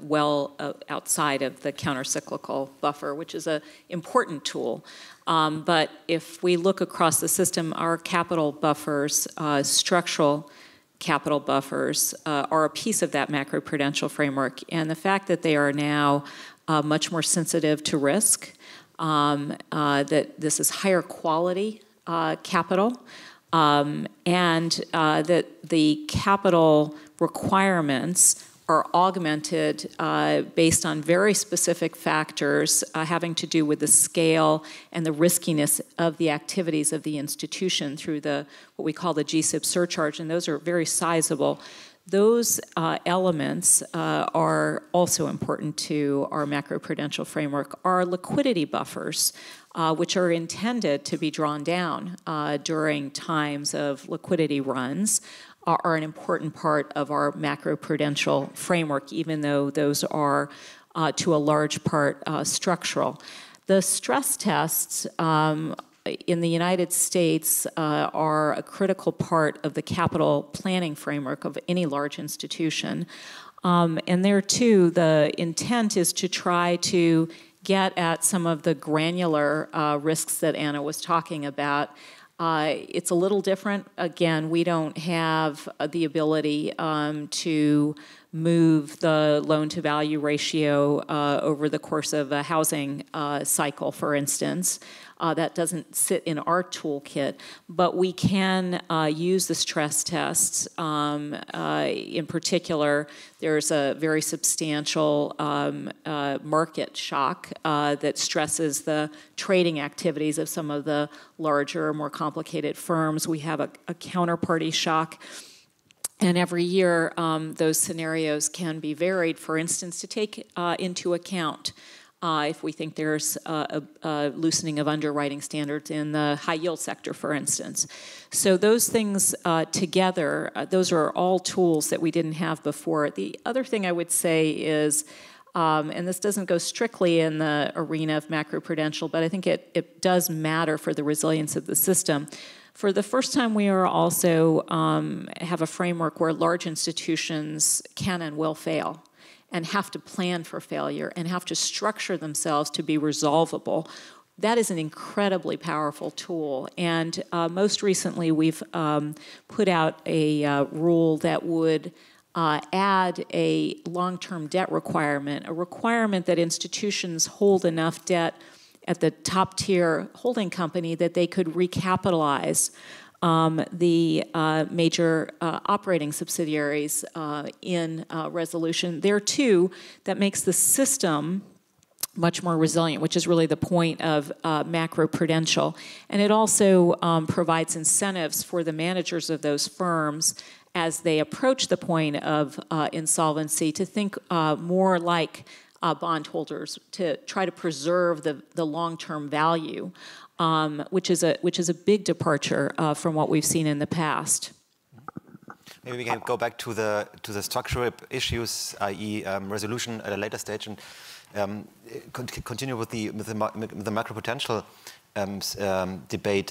outside of the countercyclical buffer, which is an important tool. But if we look across the system, our capital buffers, structural capital buffers, are a piece of that macroprudential framework. And the fact that they are now much more sensitive to risk, that this is higher quality capital, and that the capital requirements are augmented based on very specific factors having to do with the scale and the riskiness of the activities of the institution through what we call the GSIB surcharge, and those are very sizable. Those elements are also important to our macroprudential framework. Our liquidity buffers, which are intended to be drawn down during times of liquidity runs, are an important part of our macroprudential framework, even though those are, to a large part, structural. The stress tests in the United States are a critical part of the capital planning framework of any large institution. And there, too, the intent is to try to get at some of the granular risks that Anna was talking about. It's a little different. Again, we don't have the ability to move the loan-to-value ratio over the course of a housing cycle, for instance. That doesn't sit in our toolkit, but we can use the stress tests. In particular, there's a very substantial market shock that stresses the trading activities of some of the larger, more complicated firms. We have a counterparty shock. And every year, those scenarios can be varied, for instance, to take into account if we think there's a loosening of underwriting standards in the high-yield sector, for instance. So those things together, those are all tools that we didn't have before. The other thing I would say is, and this doesn't go strictly in the arena of macroprudential, but I think it does matter for the resilience of the system. For the first time, we are also have a framework where large institutions can and will fail, and have to plan for failure, and have to structure themselves to be resolvable. That is an incredibly powerful tool. And most recently, we've put out a rule that would add a long-term debt requirement, a requirement that institutions hold enough debt at the top-tier holding company that they could recapitalize the major operating subsidiaries in resolution. There, too, that makes the system much more resilient, which is really the point of macroprudential. And it also provides incentives for the managers of those firms as they approach the point of insolvency to think more like bondholders, to try to preserve the long-term value. Which is a big departure from what we've seen in the past. Maybe we can go back to the structural issues, i.e., resolution at a later stage. And continue with the macro potential debate.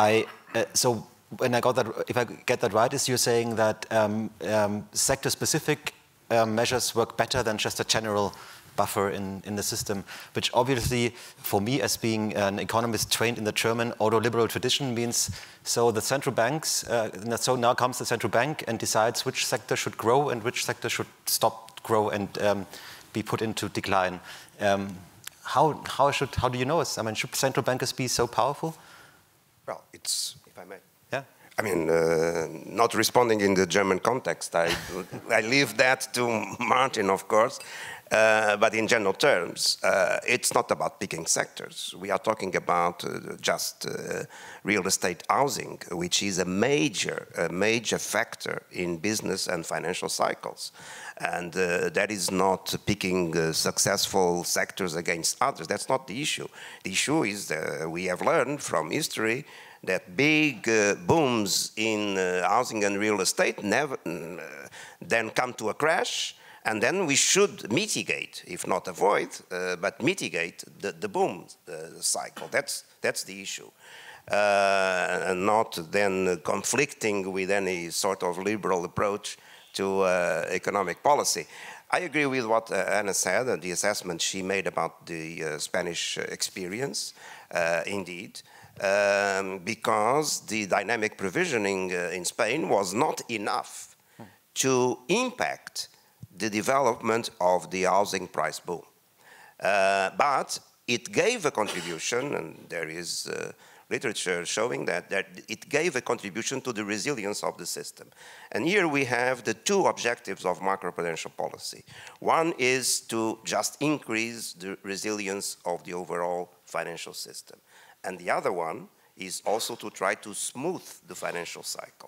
So when I got that, if I get that right, is you're saying that sector-specific measures work better than just a general buffer in the system, which obviously, for me as being an economist trained in the German ordoliberal tradition, means so the central banks, so now comes the central bank and decides which sector should grow and which sector should stop grow and be put into decline. How do you know this? I mean, should central bankers be so powerful? Well, it's, if I may. Yeah. I mean, not responding in the German context, I leave that to Martin, of course. But in general terms, it's not about picking sectors. We are talking about just real estate housing, which is a major factor in business and financial cycles. And that is not picking successful sectors against others. That's not the issue. The issue is that we have learned from history that big booms in housing and real estate never then come to a crash. And then we should mitigate, if not avoid, but mitigate the boom cycle. That's the issue. And not then conflicting with any sort of liberal approach to economic policy. I agree with what Anna said and the assessment she made about the Spanish experience, indeed, because the dynamic provisioning in Spain was not enough to impact the development of the housing price boom. But it gave a contribution, and there is literature showing that it gave a contribution to the resilience of the system. And here we have the two objectives of macroprudential policy. One is to just increase the resilience of the overall financial system. And the other one is also to try to smooth the financial cycle.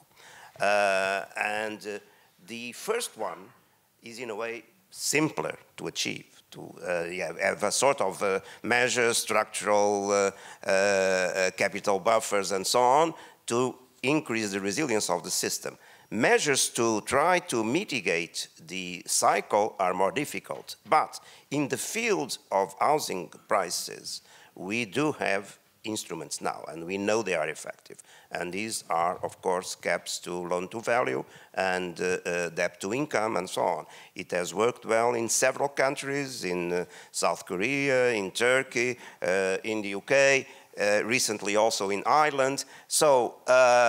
The first one is in a way simpler to achieve, to have a sort of measure, structural capital buffers and so on to increase the resilience of the system. Measures to try to mitigate the cycle are more difficult, but in the field of housing prices, we do have instruments now, and we know they are effective. And these are, of course, caps to loan-to-value and debt to income and so on. It has worked well in several countries, in South Korea, in Turkey, in the UK, recently also in Ireland. So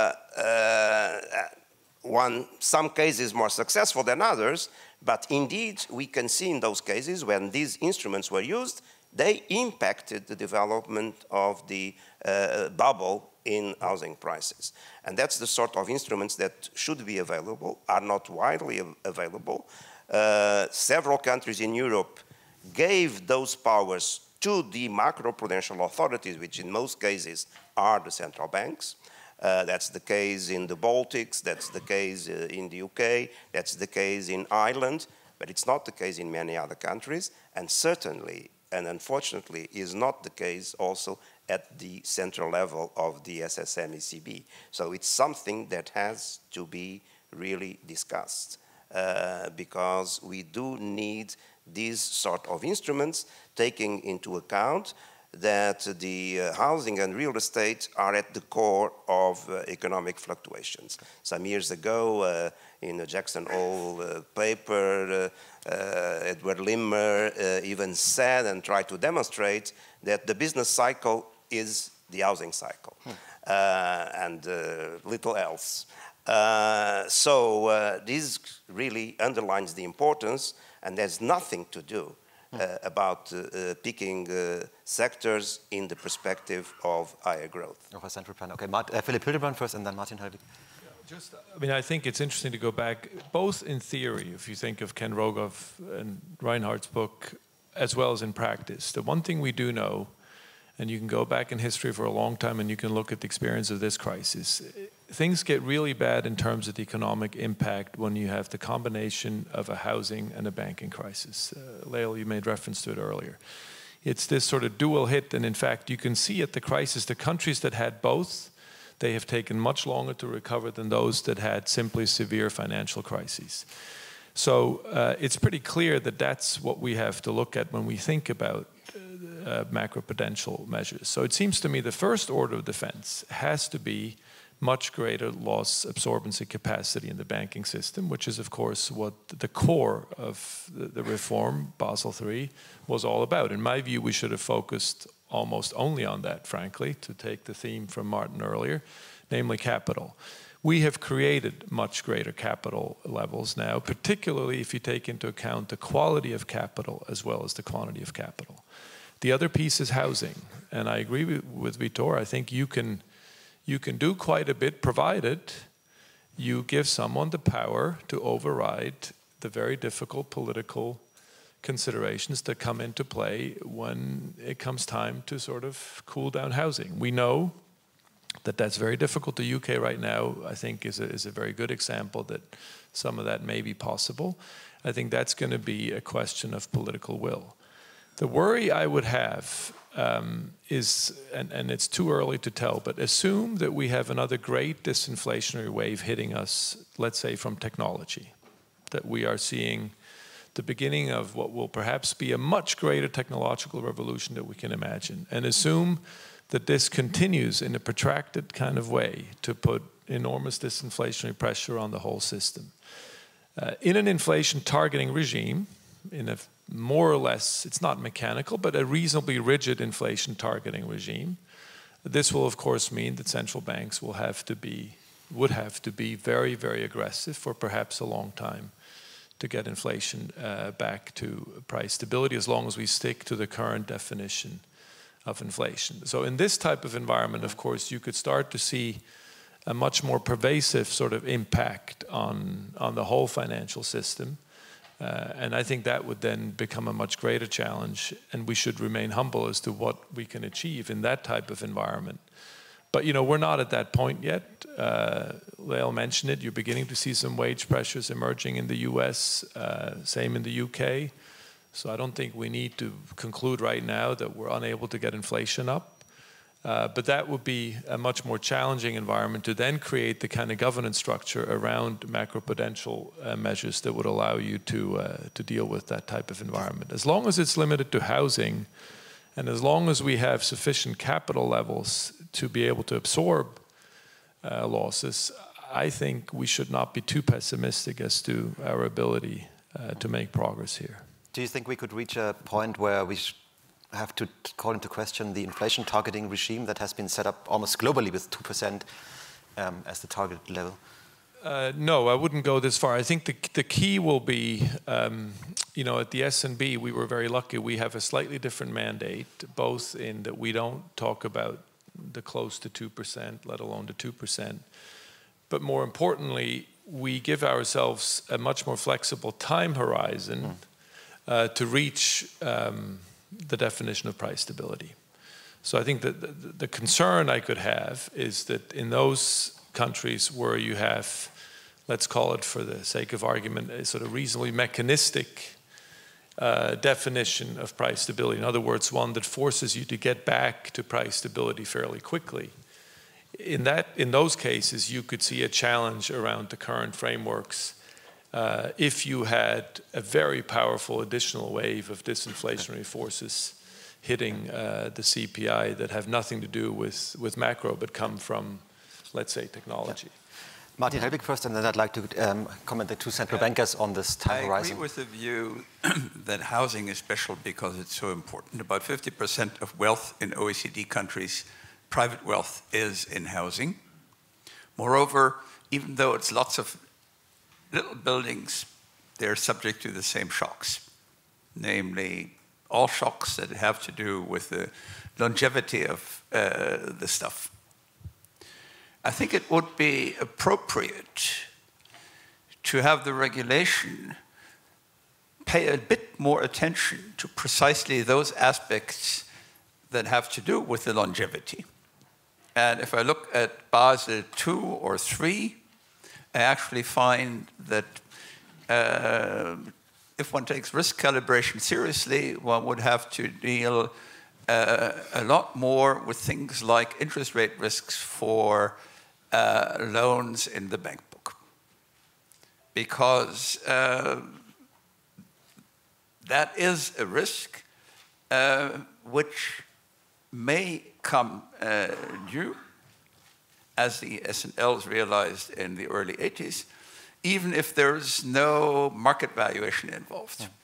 some cases more successful than others, but indeed we can see in those cases when these instruments were used, they impacted the development of the bubble in housing prices. And that's the sort of instruments that should be available, are not widely available. Several countries in Europe gave those powers to the macroprudential authorities, which in most cases are the central banks. That's the case in the Baltics, that's the case in the UK, that's the case in Ireland, but it's not the case in many other countries, and certainly and unfortunately is not the case also at the central level of the SSM ECB. So it's something that has to be really discussed because we do need these sort of instruments, taking into account that the housing and real estate are at the core of economic fluctuations. Some years ago, in a Jackson Hole paper, Edward Limmer even said and tried to demonstrate that the business cycle is the housing cycle and little else. So this really underlines the importance, and there's nothing to do about picking sectors in the perspective of higher growth. Of a central plan. Okay, Philipp Hildebrand first, and then Martin Hellwig. I think it's interesting to go back, both in theory, if you think of Ken Rogoff and Reinhardt's book, as well as in practice. The one thing we do know, and you can go back in history for a long time and you can look at the experience of this crisis, things get really bad in terms of the economic impact when you have the combination of a housing and a banking crisis. Lael, you made reference to it earlier. It's this sort of dual hit, and in fact, you can see at the crisis, the countries that had both, they have taken much longer to recover than those that had simply severe financial crises. So it's pretty clear that that's what we have to look at when we think about macroprudential measures. So it seems to me the first order of defense has to be much greater loss absorbency capacity in the banking system, which is, of course, what the core of the reform, Basel III, was all about. In my view, we should have focused almost only on that, frankly, to take the theme from Martin earlier, namely capital. We have created much greater capital levels now, particularly if you take into account the quality of capital as well as the quantity of capital. The other piece is housing, and I agree with Vítor. I think you can do quite a bit, provided you give someone the power to override the very difficult political considerations that come into play when it comes time to sort of cool down housing. We know that that's very difficult. The UK right now, I think, is a very good example that some of that may be possible. I think that's going to be a question of political will. The worry I would have is, and it's too early to tell, but assume that we have another great disinflationary wave hitting us, let's say from technology, that we are seeing the beginning of what will perhaps be a much greater technological revolution that we can imagine, and assume that this continues in a protracted kind of way to put enormous disinflationary pressure on the whole system. In an inflation targeting regime, in a more or less, it's not mechanical, but a reasonably rigid inflation targeting regime. This will, of course, mean that central banks would have to be very, very aggressive for perhaps a long time to get inflation back to price stability, as long as we stick to the current definition of inflation. So in this type of environment, of course, you could start to see a much more pervasive sort of impact on the whole financial system. And I think that would then become a much greater challenge, and we should remain humble as to what we can achieve in that type of environment. But, you know, we're not at that point yet. Lael mentioned it. You're beginning to see some wage pressures emerging in the US, same in the UK. So I don't think we need to conclude right now that we're unable to get inflation up. But that would be a much more challenging environment to then create the kind of governance structure around macroprudential measures that would allow you to deal with that type of environment. As long as it's limited to housing, and as long as we have sufficient capital levels to be able to absorb losses, I think we should not be too pessimistic as to our ability to make progress here. Do you think we could reach a point where we have to call into question the inflation targeting regime that has been set up almost globally with 2% as the target level? No, I wouldn't go this far. I think the key will be, you know, at the S&B, we were very lucky. We have a slightly different mandate, both in that we don't talk about the close to 2%, let alone the 2%. But more importantly, we give ourselves a much more flexible time horizon to reach the definition of price stability. So I think that the concern I could have is that in those countries where you have, let's call it for the sake of argument, a sort of reasonably mechanistic definition of price stability, in other words, one that forces you to get back to price stability fairly quickly. In those cases, you could see a challenge around the current frameworks if you had a very powerful additional wave of disinflationary forces hitting the CPI that have nothing to do with macro, but come from, let's say, technology. Martin Hellwig first, and then I'd like to comment the two central bankers on this time horizon. I agree with the view that housing is special because it's so important. About 50% of wealth in OECD countries, private wealth, is in housing. Moreover, even though it's lots of little buildings, they're subject to the same shocks, namely all shocks that have to do with the longevity of the stuff. I think it would be appropriate to have the regulation pay a bit more attention to precisely those aspects that have to do with the longevity. And if I look at Basel II or III, I actually find that if one takes risk calibration seriously, one would have to deal a lot more with things like interest rate risks for loans in the bank book. because that is a risk which may come due, as the S&Ls realized in the early 80s, even if there's no market valuation involved. Yeah.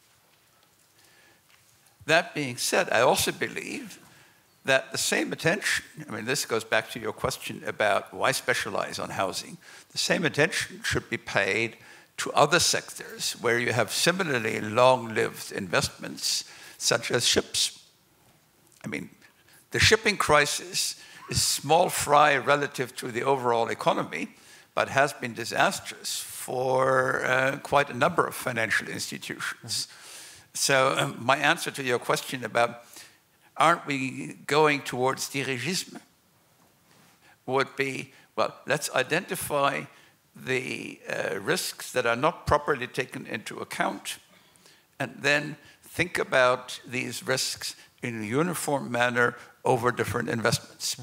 That being said, I also believe that the same attention, I mean, this goes back to your question about why specialize on housing, the same attention should be paid to other sectors where you have similarly long-lived investments, such as ships. I mean, the shipping crisis is small fry relative to the overall economy, but has been disastrous for quite a number of financial institutions. So my answer to your question about aren't we going towards dirigisme would be, well, let's identify the risks that are not properly taken into account, and then think about these risks in a uniform manner over different investments.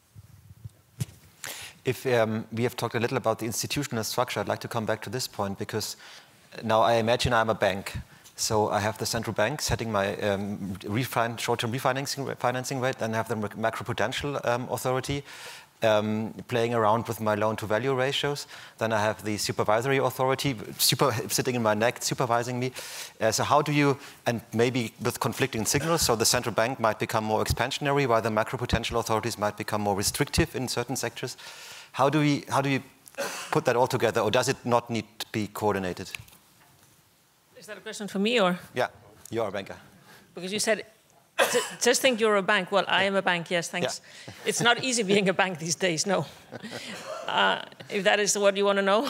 If we have talked a little about the institutional structure, I'd like to come back to this point, because now I imagine I'm a bank. So I have the central bank setting my short-term refinancing rate, then I have the macroprudential authority playing around with my loan-to-value ratios. Then I have the supervisory authority sitting in my neck, supervising me. So how do you, and maybe with conflicting signals, so the central bank might become more expansionary, while the macroprudential authorities might become more restrictive in certain sectors. How do we put that all together, or does it not need to be coordinated? Is that a question for me, or? Yeah, you're a banker. Because you said, just think you're a bank. Well, I am a bank, yes, thanks. Yeah. It's not easy being a bank these days, no. If that is what you want to know.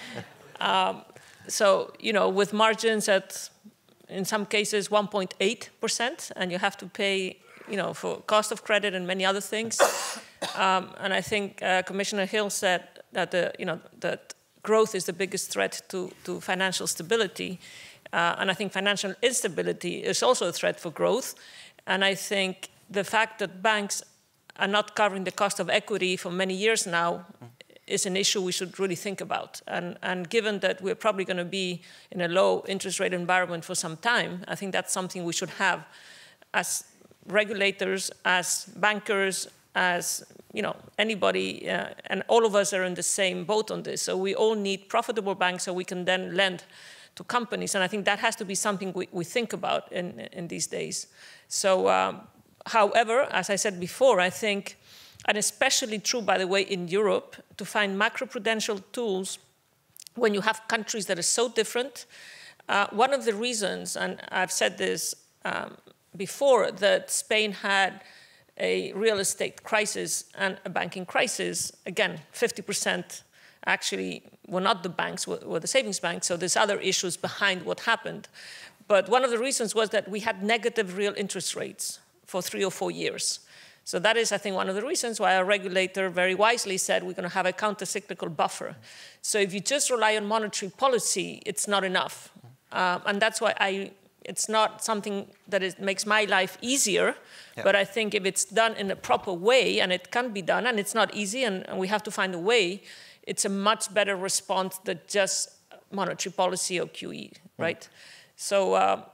So, you know, with margins at, in some cases, 1.8%, and you have to pay, you know, for cost of credit and many other things. And I think Commissioner Hill said that, that growth is the biggest threat to financial stability. And I think financial instability is also a threat for growth. And I think the fact that banks are not covering the cost of equity for many years now is an issue we should really think about. And given that we're probably going to be in a low interest rate environment for some time, I think that's something we should have as regulators, as bankers, as anybody, and all of us are in the same boat on this. So we all need profitable banks so we can then lend to companies. And I think that has to be something we think about in these days. So, however, as I said before, I think, and especially true, by the way, in Europe, to find macroprudential tools when you have countries that are so different. One of the reasons, and I've said this before, that Spain had a real estate crisis and a banking crisis, again, 50% actually were not the banks, were the savings banks, so there's other issues behind what happened. But one of the reasons was that we had negative real interest rates for 3 or 4 years. So that is, I think, one of the reasons why our regulator very wisely said we're going to have a counter-cyclical buffer. So if you just rely on monetary policy, it's not enough. And that's why it's not something that makes my life easier, but I think if it's done in a proper way, and it can be done, and it's not easy, and we have to find a way, it's a much better response than just monetary policy or QE, right? So,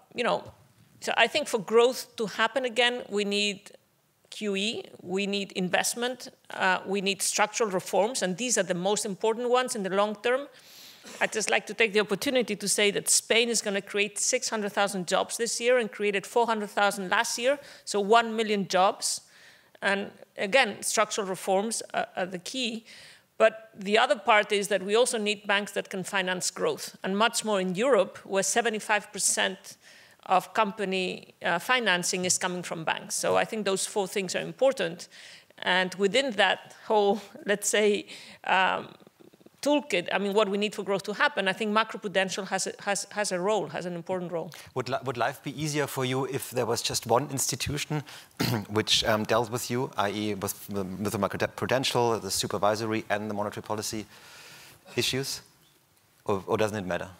so I think for growth to happen again, we need QE, we need investment, we need structural reforms, and these are the most important ones in the long term. I'd just like to take the opportunity to say that Spain is going to create 600,000 jobs this year and created 400,000 last year, so 1 million jobs. And again, structural reforms are the key. But the other part is that we also need banks that can finance growth, and much more in Europe, where 75% of company financing is coming from banks. So I think those 4 things are important. And within that whole, let's say, toolkit, I mean, what we need for growth to happen, I think macroprudential has a role, has an important role. Would life be easier for you if there was just one institution which dealt with you, i.e. with the macroprudential, the supervisory, and the monetary policy issues? Or doesn't it matter?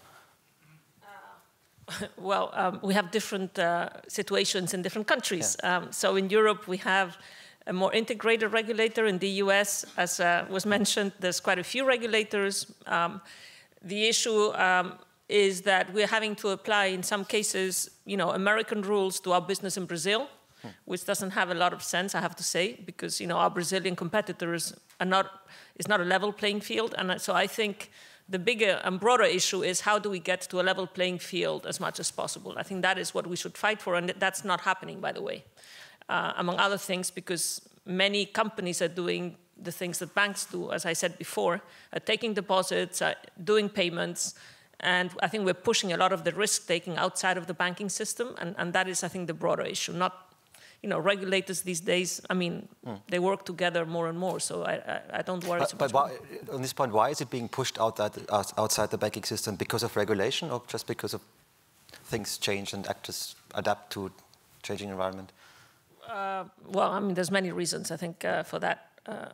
Well, we have different situations in different countries. Yeah. So in Europe, we have a more integrated regulator. In the US, as was mentioned, there's quite a few regulators. the issue is that we're having to apply, in some cases, American rules to our business in Brazil, which doesn't have a lot of sense, I have to say, because our Brazilian competitors it's not a level playing field. And so I think the bigger and broader issue is how do we get to a level playing field as much as possible? I think that is what we should fight for, and that's not happening, by the way, among other things, because many companies are doing the things that banks do, as I said before, taking deposits, doing payments, and I think we're pushing a lot of the risk-taking outside of the banking system, and that is, I think, the broader issue. Not, regulators these days, they work together more and more, so I don't worry too much. But on this point, why is it being pushed outside the banking system? Because of regulation, or just because of things change and actors adapt to changing environment? Well, there's many reasons, I think, for that.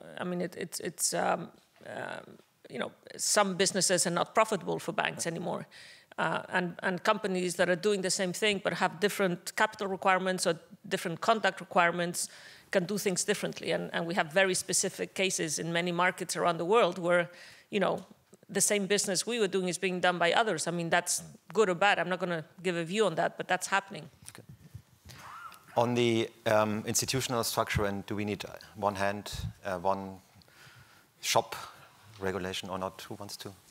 Some businesses are not profitable for banks anymore. And companies that are doing the same thing but have different capital requirements or different conduct requirements can do things differently. And we have very specific cases in many markets around the world where, the same business we were doing is being done by others. That's good or bad. I'm not going to give a view on that, but that's happening. Okay. On the institutional structure, and do we need one hand, one shop regulation or not? Who wants to?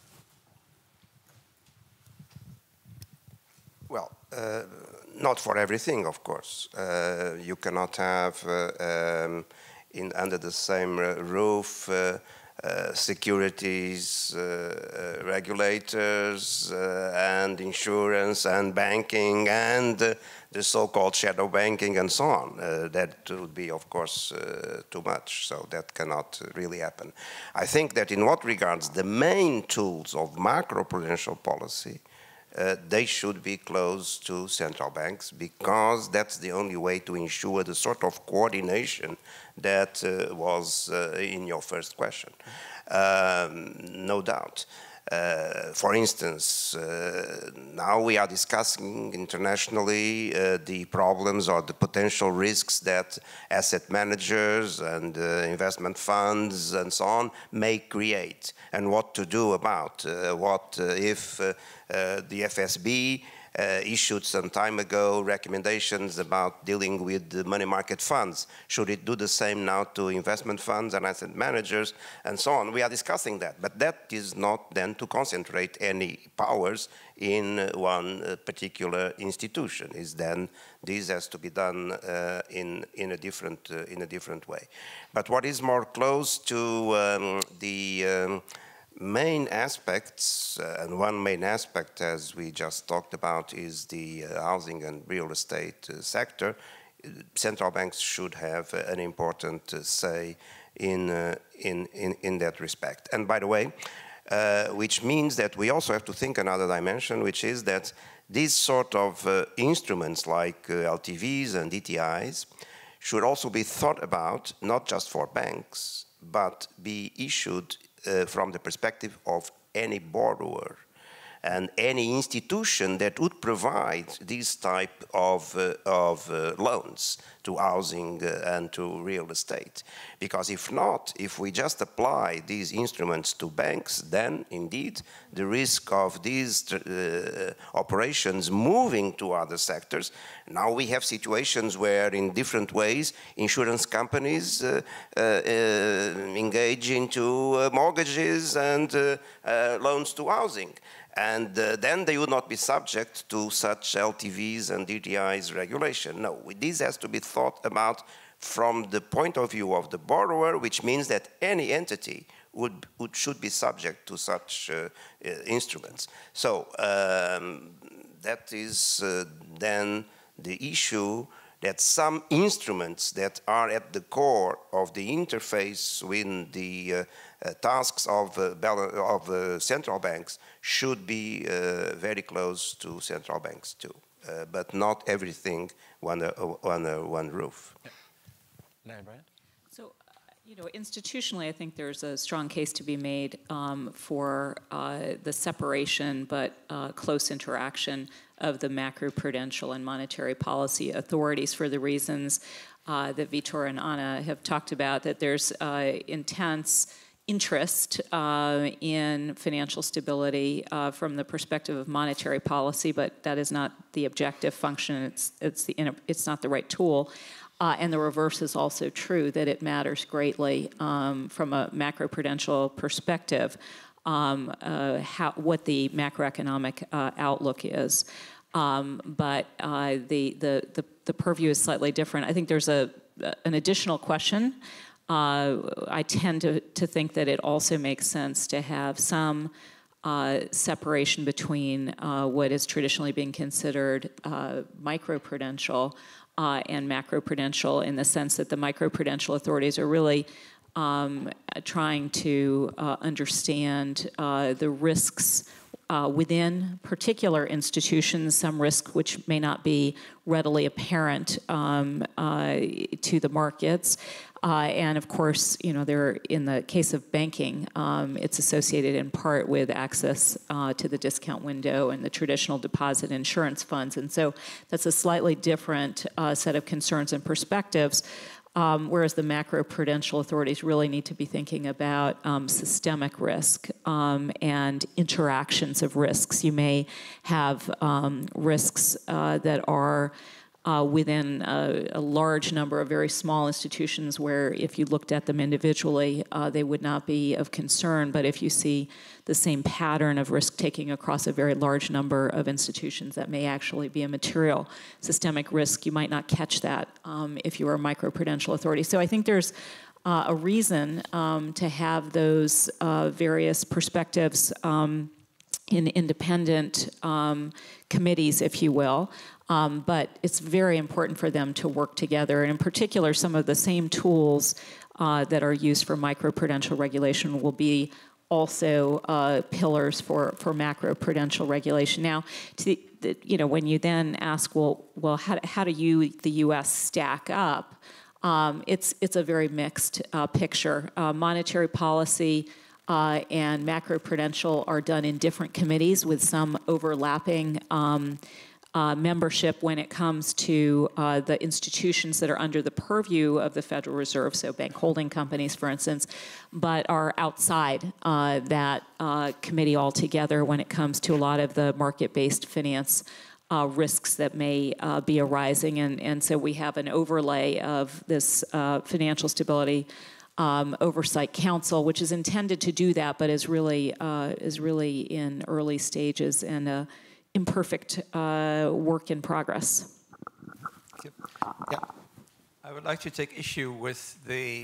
Well, not for everything, of course. You cannot have under the same roof securities regulators and insurance and banking and the so-called shadow banking and so on. That would be, of course, too much. So that cannot really happen. I think that in what regards the main tools of macroprudential policy, they should be close to central banks, because that's the only way to ensure the sort of coordination that was in your first question. No doubt. For instance, now we are discussing internationally the problems or the potential risks that asset managers and investment funds and so on may create, and what to do about what if the FSB issued some time ago recommendations about dealing with the money market funds. Should it do the same now to investment funds and asset managers and so on? We are discussing that, but that is not then to concentrate any powers in one particular institution. Is then this has to be done in a different way. But what is more close to the main aspects, and one main aspect, as we just talked about, is the housing and real estate sector. Central banks should have an important say in that respect. And by the way, which means that we also have to think another dimension, which is that these sort of instruments like LTVs and DTIs should also be thought about, not just for banks, but be issued from the perspective of any borrower and any institution that would provide this type of loans to housing and to real estate. Because if not, if we just apply these instruments to banks, then indeed the risk of these operations moving to other sectors. Now we have situations where in different ways insurance companies engage into mortgages and loans to housing. And then they would not be subject to such LTVs and DTIs regulation. No, this has to be thought about from the point of view of the borrower, which means that any entity should be subject to such instruments. So that is then the issue that some instruments that are at the core of the interface with the tasks of central banks should be very close to central banks too, but not everything under one roof. Yeah. Brian? So, institutionally, I think there's a strong case to be made for the separation but close interaction of the macroprudential and monetary policy authorities for the reasons that Vítor and Anna have talked about, that there's intense interest in financial stability from the perspective of monetary policy, but that is not the objective function. It's not the right tool. And the reverse is also true, that it matters greatly from a macroprudential perspective what the macroeconomic outlook is. But the purview is slightly different. I think there's an additional question. I tend to think that it also makes sense to have some separation between what is traditionally being considered microprudential and macroprudential, in the sense that the microprudential authorities are really trying to understand the risks within particular institutions, some risk which may not be readily apparent to the markets. And of course, they're, in the case of banking, it's associated in part with access to the discount window and the traditional deposit insurance funds. And so that's a slightly different set of concerns and perspectives. Whereas the macroprudential authorities really need to be thinking about systemic risk and interactions of risks. You may have risks that are within a large number of very small institutions where, if you looked at them individually, they would not be of concern. But if you see the same pattern of risk-taking across a very large number of institutions, that may actually be a material systemic risk. You might not catch that if you were a microprudential authority. So I think there's a reason to have those various perspectives in independent committees, if you will. But it's very important for them to work together. And in particular, some of the same tools that are used for microprudential regulation will be also pillars for macroprudential regulation. Now, when you then ask, well, how do the U.S. stack up? It's a very mixed picture. Monetary policy and macroprudential are done in different committees with some overlapping membership when it comes to the institutions that are under the purview of the Federal Reserve, so bank holding companies, for instance, but are outside that committee altogether when it comes to a lot of the market-based finance risks that may be arising. And so we have an overlay of this Financial Stability Oversight Council, which is intended to do that, but is really in early stages and imperfect work in progress. Yeah. I would like to take issue with the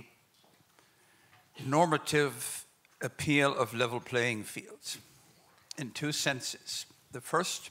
normative appeal of level playing fields in two senses. The first,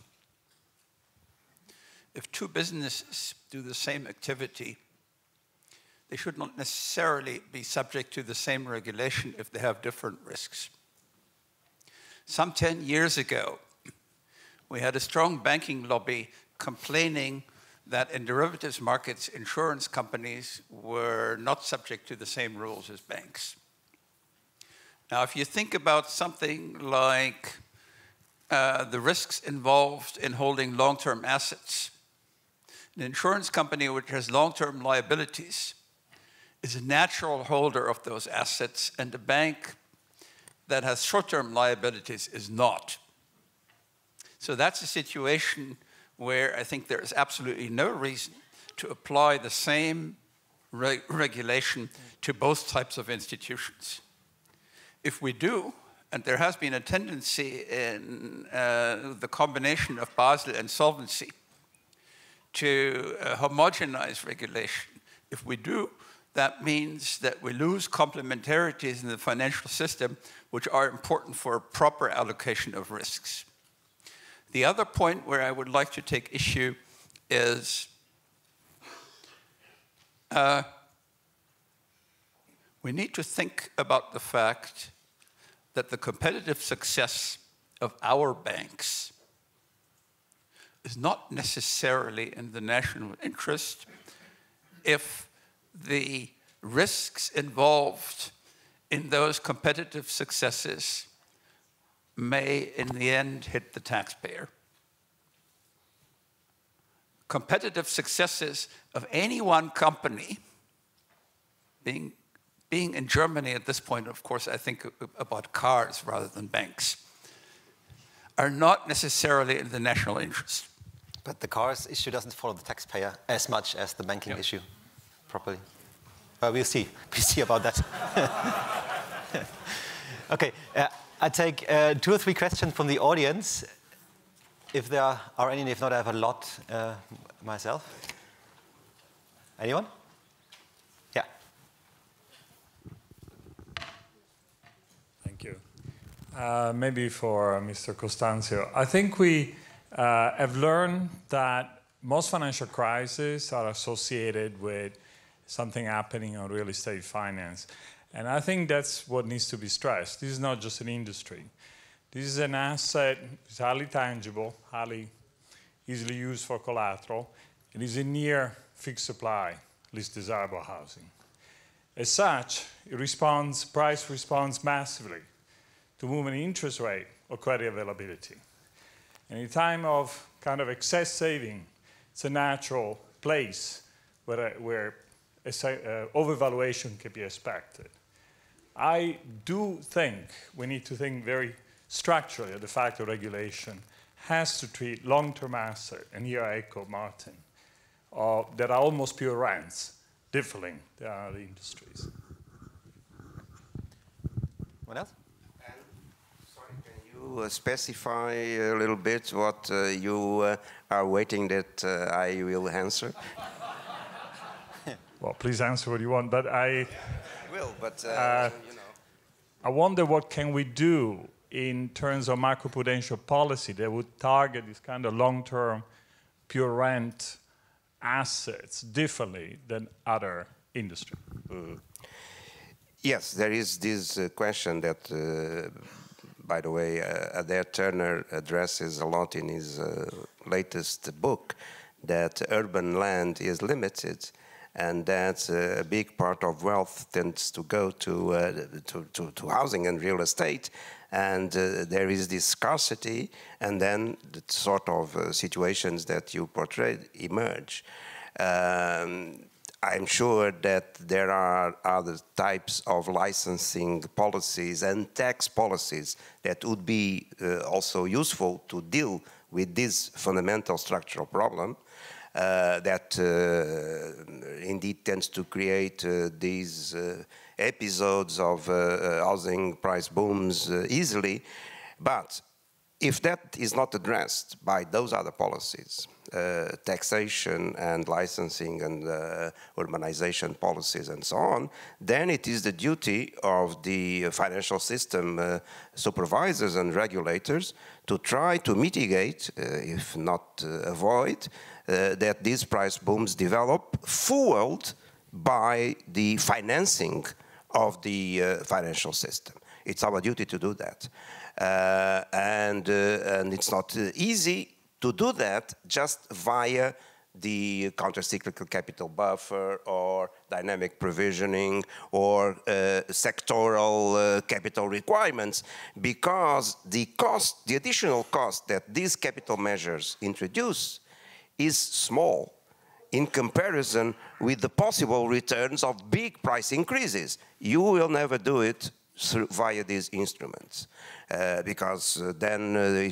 if two businesses do the same activity, they should not necessarily be subject to the same regulation if they have different risks. Some 10 years ago, we had a strong banking lobby complaining that in derivatives markets, insurance companies were not subject to the same rules as banks. Now, if you think about something like the risks involved in holding long-term assets, an insurance company which has long-term liabilities is a natural holder of those assets, and a bank that has short-term liabilities is not. So that's a situation where I think there is absolutely no reason to apply the same regulation to both types of institutions. If we do, and there has been a tendency in the combination of Basel and solvency to homogenize regulation, if we do, that means that we lose complementarities in the financial system, which are important for a proper allocation of risks. The other point where I would like to take issue is we need to think about the fact that the competitive success of our banks is not necessarily in the national interest if the risks involved in those competitive successes may, in the end, hit the taxpayer. Competitive successes of any one company being being in Germany at this point, of course, I think about cars rather than banks, are not necessarily in the national interest. But the cars issue doesn't follow the taxpayer as much as the banking issue, properly. We'll see. We'll see about that. Okay, I take 2 or 3 questions from the audience. If there are any, if not, I have a lot myself. Anyone? Yeah. Thank you. Maybe for Mr. Constâncio. I think we have learned that most financial crises are associated with something happening on real estate finance. And I think that's what needs to be stressed. This is not just an industry. This is an asset, it's highly tangible, highly easily used for collateral. It is a near fixed supply, least desirable housing. As such, price responds massively to movement in interest rate or credit availability. And in a time of kind of excess saving, it's a natural place where overvaluation can be expected. I do think we need to think very structurally of the fact that regulation has to treat long-term assets, and here I echo Martin, that are almost pure rents, differently than other industries. What else? Sorry, can you specify a little bit what you are waiting that I will answer? Well, please answer what you want, but I will, but you know. I wonder what can we do in terms of macroprudential policy that would target this kind of long-term pure rent assets differently than other industries. Yes, there is this question that, by the way, Adair Turner addresses a lot in his latest book, that urban land is limited, and that a big part of wealth tends to go to housing and real estate, and there is this scarcity, and then the sort of situations that you portrayed emerge. I'm sure that there are other types of licensing policies and tax policies that would be also useful to deal with this fundamental structural problem. That indeed tends to create these episodes of housing price booms easily. But if that is not addressed by those other policies, taxation and licensing and urbanization policies and so on, then it is the duty of the financial system supervisors and regulators to try to mitigate, if not avoid, that these price booms develop, fueled by the financing of the financial system. It's our duty to do that. And it's not easy to do that just via the countercyclical capital buffer or dynamic provisioning or sectoral capital requirements, because the cost, the additional cost that these capital measures introduce is small in comparison with the possible returns of big price increases. You will never do it via these instruments, because then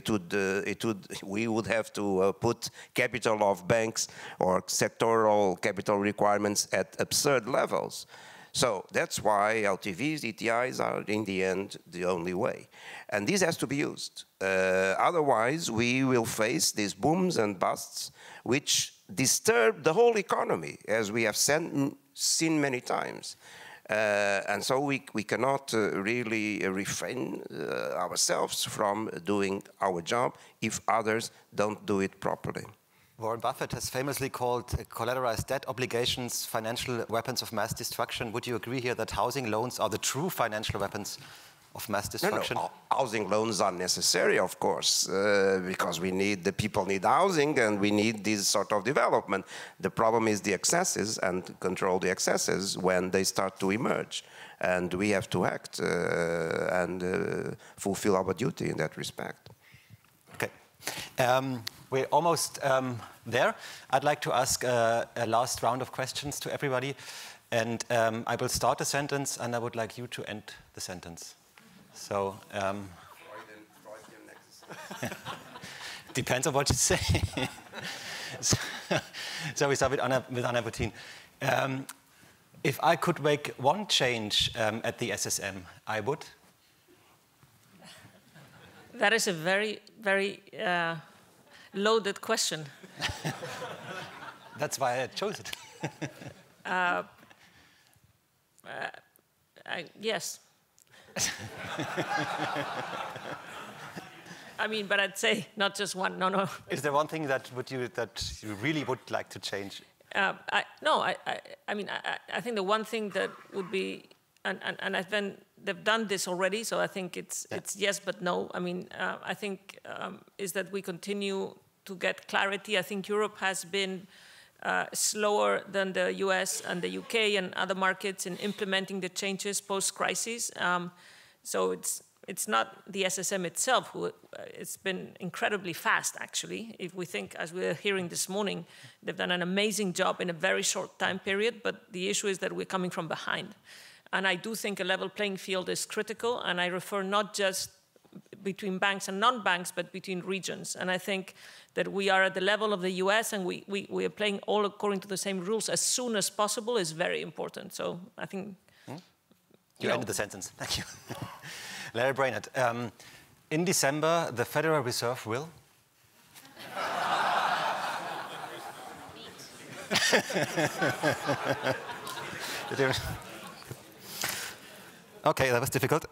we would have to put capital of banks or sectoral capital requirements at absurd levels. So that's why LTVs, ETIs are in the end the only way. And this has to be used. Otherwise, we will face these booms and busts which disturb the whole economy, as we have seen many times. And so we cannot really refrain ourselves from doing our job if others don't do it properly. Warren Buffett has famously called collateralized debt obligations financial weapons of mass destruction. Would you agree here that housing loans are the true financial weapons of mass destruction? No. Housing loans are necessary, of course, because the people need housing and we need this sort of development. The problem is the excesses, and control the excesses when they start to emerge. And we have to act and fulfill our duty in that respect. Okay. We're almost there. I'd like to ask a last round of questions to everybody. And I will start a sentence, and I would like you to end the sentence. So, depends on what you say. So we start with Anna Botín. If I could make one change at the SSM, I would? That is a very, very loaded question. That's why I chose it. Yes. I mean, but I'd say not just one. No. Is there one thing that you really would like to change? I think the one thing that would be, and they've done this already, so I think it's yes but no. I mean, I think is that we continue to get clarity. I think Europe has been slower than the US and the UK and other markets in implementing the changes post-crisis. So it's not the SSM itself. It's been incredibly fast, actually. If we think, as we were hearing this morning, they've done an amazing job in a very short time period, but the issue is that we're coming from behind. And I do think a level playing field is critical, and I refer not just between banks and non-banks, but between regions. And I think that we are at the level of the US, and we are playing all according to the same rules as soon as possible is very important. So I think... You ended the sentence. Thank you. Lael, Brainard. In December, the Federal Reserve will? Okay, that was difficult.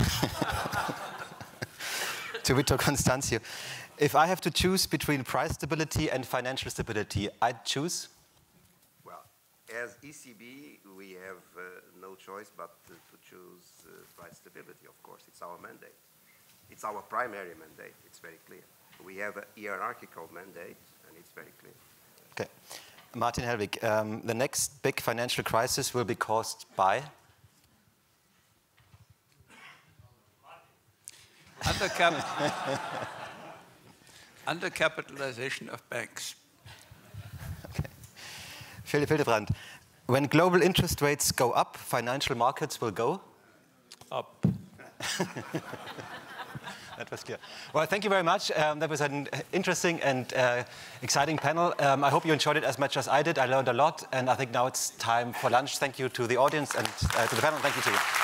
To Vítor, Constâncio. If I have to choose between price stability and financial stability, I'd choose? Well, as ECB, we have no choice but to choose price stability, of course. It's our mandate. It's our primary mandate. It's very clear. We have a hierarchical mandate, and it's very clear. Okay. Martin Hellwig, the next big financial crisis will be caused by? Undercapitalization of banks. Okay. Philipp, Hildebrand, when global interest rates go up, financial markets will go? Up. That was clear. Well, thank you very much. That was an interesting and exciting panel. I hope you enjoyed it as much as I did. I learned a lot, and I think now it's time for lunch. Thank you to the audience and to the panel. Thank you to you.